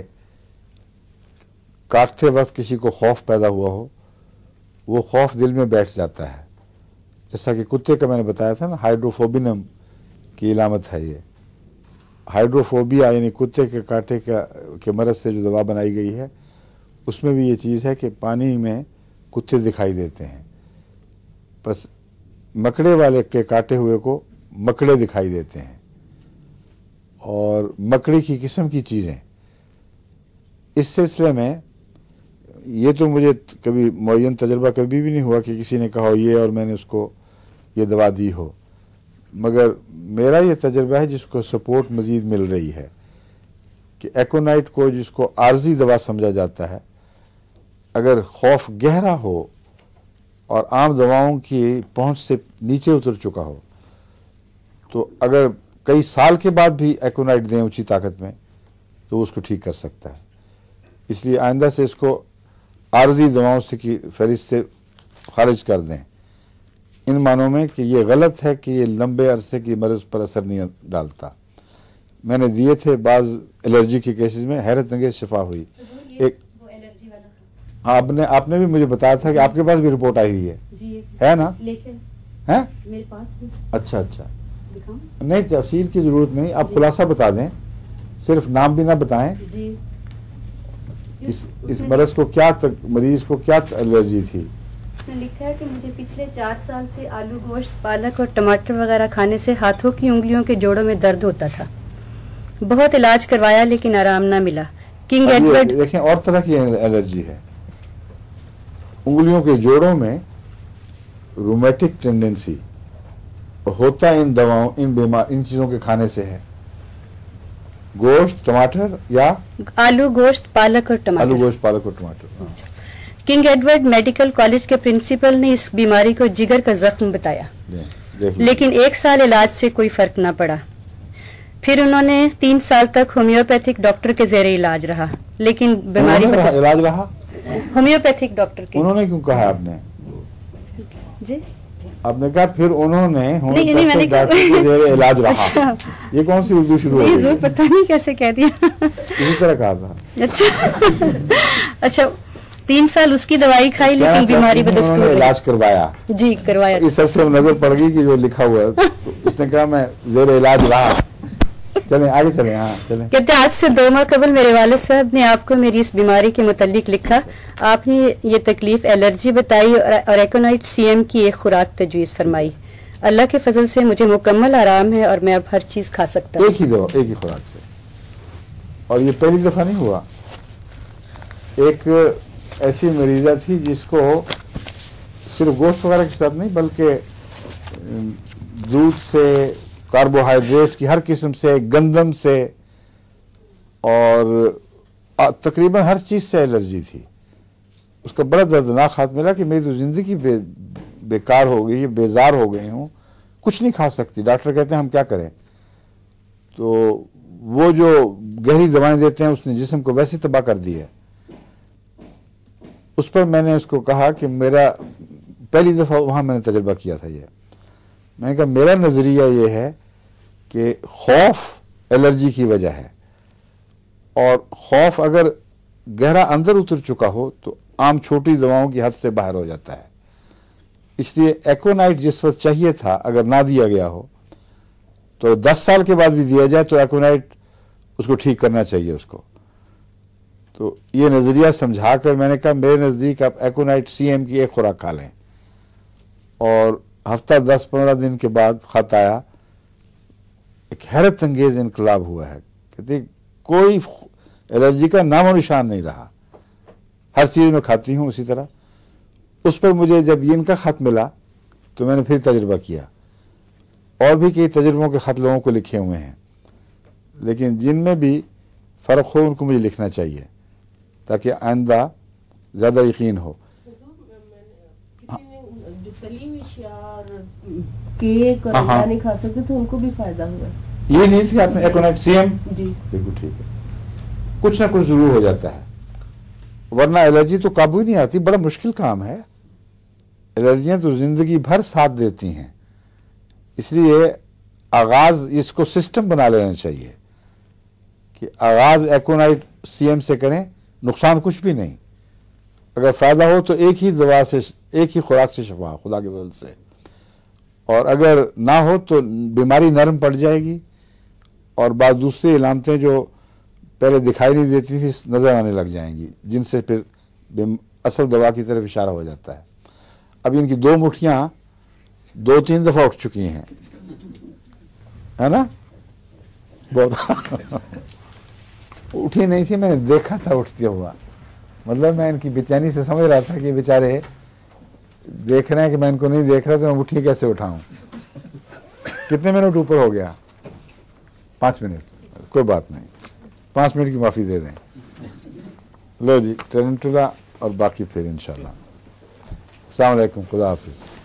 کاٹتے وقت کسی کو خوف پیدا ہوا ہو وہ خوف دل میں بیٹھ جاتا ہے, جیسا کہ کتے کا میں نے بتایا تھا نا، ہائیڈروفوبینم کی علامت ہے یہ. ہائیڈروفوبیا یعنی کتے کے کاٹے کا کے مرض سے جو دوا بنائی گئی ہے اس میں بھی یہ چیز ہے کہ پانی میں کتے دکھائی دیتے ہیں، بس مکڑے والے کے کاٹے ہوئے کو مکڑے دکھائی دیتے ہیں، اور مکڑی کی قسم کی چیزیں. اس سلسلے میں یہ تو مجھے کبھی معین تجربہ کبھی بھی نہیں ہوا کہ کسی نے کہا ہو یہ اور میں نے اس کو یہ دوا دی ہو، مگر میرا یہ تجربہ ہے جس کو سپورٹ مزید مل رہی ہے کہ ایکونائٹ کو، جس کو عارضی دوا سمجھا جاتا ہے، اگر خوف گہرا ہو اور عام دواؤں کی پہنچ سے نیچے اتر چکا ہو تو اگر کئی سال کے بعد بھی ایکونائٹ دیں اونچی طاقت میں تو اس کو ٹھیک کر سکتا ہے. اس لیے آئندہ سے اس کو عارضی دواؤں سے کی فہرست سے خارج کر دیں، ان معنوں میں کہ یہ غلط ہے کہ یہ لمبے عرصے کی مرض پر اثر نہیں ڈالتا. میں نے دیے تھے بعض الرجی کے کیسز میں، حیرت انگیز شفا ہوئی. ایک ہاں آپ نے آپ نے بھی مجھے بتایا تھا کہ آپ کے پاس بھی رپورٹ آئی ہوئی ہے، ہے نا؟ ہے میرے پاس بھی. اچھا اچھا، نہیں تفصیل کی ضرورت نہیں، آپ خلاصہ بتا دیں، صرف نام بھی نہ بتائیں. اس اس مرض کو کیا مریض کو کیا الرجی تھی؟ اس نے لکھا ہے کہ مجھے پچھلے چار سال سے آلو گوشت، پالک اور ٹماٹر وغیرہ کھانے سے ہاتھوں کی انگلیوں کے جوڑوں میں درد ہوتا تھا. بہت علاج کروایا لیکن آرام نہ ملا. کنگ ایڈورڈ دیکھیں اور طرح کی الرجی ہے. انگلیوں کے جوڑوں میں رومیٹک ٹینڈنسی ہوتا ان دواؤں ان بیمار ان چیزوں کے کھانے سے ہے. گوشت، ٹماٹر یا آلو گوشت، پالک اور ٹماٹر. آلو گوشت، پالک اور ٹماٹر. کنگ ایڈورڈ میڈیکل کالج کے پرنسپل نے اس بیماری کو جگر کا زخم بتایا، لیکن ایک سال علاج سے کوئی فرق نہ پڑا. پھر انہوں نے تین سال تک ہومیوپیتھک ڈاکٹر کے زیر علاج رہا، لیکن بیماری علاج رہا ہومیوپیتھک ڈاکٹر کے. انہوں نے کیوں کہا آپ نے؟ جی آپ نے کہا پھر انہوں نے ہومیوپیتھک ڈاکٹر کے زیر علاج رہا. یہ کون سی اردو شروع ہو گئی؟ پتہ نہیں کیسے کہہ دیا، اسی طرح کہا تھا. اچھا اچھا، تین سال اس کی دوائی کھائی لیکن بیماری بدستور علاج کروایا. جی کروایا. اس سے نظر پڑ گئی کہ جو لکھا ہوا ہے اس نے کہا میں زیر علاج رہا. چلیں آگے چلیں. ہاں چلیں. کہتے ہیں آج سے دو ماہ قبل میرے والد صاحب نے آپ کو میری اس بیماری کے متعلق لکھا. آپ نے یہ تکلیف الرجی بتائی اور ایکونائٹ سی ایم کی ایک خوراک تجویز فرمائی. اللہ کے فضل سے مجھے مکمل آرام ہے اور میں اب ہر چیز کھا سکتا ہوں. ایک ہی دوا، ایک ہی خوراک سے. اور یہ پہلی دفعہ نہیں ہوا. ایک ایسی مریضہ تھی جس کو صرف گوشت وغیرہ کے ساتھ نہیں بلکہ دودھ سے، کاربوہائیڈریٹس کی ہر قسم سے، گندم سے اور تقریباً ہر چیز سے الرجی تھی. اس کا بڑا دردناک ہاتھ ملا کہ میری تو زندگی بے بیکار ہو گئی، بیزار ہو گئی ہوں، کچھ نہیں کھا سکتی. ڈاکٹر کہتے ہیں ہم کیا کریں؟ تو وہ جو گہری دوائیں دیتے ہیں اس نے جسم کو ویسے تباہ کر دی ہے. اس پر میں نے اس کو کہا کہ میرا پہلی دفعہ وہاں میں نے تجربہ کیا تھا. یہ میں نے کہا میرا نظریہ یہ ہے کہ خوف الرجی کی وجہ ہے، اور خوف اگر گہرا اندر اتر چکا ہو تو عام چھوٹی دواؤں کی حد سے باہر ہو جاتا ہے. اس لیے ایکونائٹ جس وقت چاہیے تھا اگر نہ دیا گیا ہو تو دس سال کے بعد بھی دیا جائے تو ایکونائٹ اس کو ٹھیک کرنا چاہیے اس کو. تو یہ نظریہ سمجھا کر میں نے کہا میرے نزدیک آپ ایکونائٹ سی ایم کی ایک خوراک کھا لیں. اور ہفتہ دس پندرہ دن کے بعد خط آیا، ایک حیرت انگیز انقلاب ہوا ہے. کہتے کوئی الرجی کا نام و نشان نہیں رہا، ہر چیز میں کھاتی ہوں اسی طرح. اس پر مجھے جب یہ ان کا خط ملا تو میں نے پھر تجربہ کیا. اور بھی کئی تجربوں کے خط لوگوں کو لکھے ہوئے ہیں، لیکن جن میں بھی فرق ہو ان کو مجھے لکھنا چاہیے تاکہ آئندہ زیادہ یقین ہو. کیک اور انڈا نہیں کھا سکتے تو ان کو بھی فائدہ ہوا. یہ نہیں تھی آپ نے ایکونائٹ سی ایم؟ جی بالکل ٹھیک ہے. کچھ نہ کچھ ضرور ہو جاتا ہے، ورنہ الرجی تو قابو ہی نہیں آتی. بڑا مشکل کام ہے. الرجیاں تو زندگی بھر ساتھ دیتی ہیں. اس لیے آغاز اس کو سسٹم بنا لینا چاہیے کہ آغاز ایکونائٹ سی ایم سے کریں، نقصان کچھ بھی نہیں. اگر فائدہ ہو تو ایک ہی دوا سے، ایک ہی خوراک سے شفا، خدا کے فضل سے. اور اگر نہ ہو تو بیماری نرم پڑ جائے گی اور بعض دوسری علامتیں جو پہلے دکھائی نہیں دیتی تھی نظر آنے لگ جائیں گی، جن سے پھر اصل دوا کی طرف اشارہ ہو جاتا ہے۔ اب ان کی دو مٹھیاں دو تین دفعہ اٹھ چکی ہیں، ہے نا؟ بہت اٹھی نہیں تھی، میں نے دیکھا تھا اٹھتے ہوا، مطلب میں ان کی بے چینی سے سمجھ رہا تھا کہ بیچارے دیکھ رہے ہیں کہ میں ان کو نہیں دیکھ رہا تو میں مٹھی کیسے اٹھاؤں۔ کتنے منٹ اوپر ہو گیا؟ پانچ منٹ، کوئی بات نہیں، پانچ منٹ کی معافی دے دیں۔ لو جی ٹرنٹولا اور باقی پھر انشاءاللہ۔ السلام علیکم، خدا حافظ۔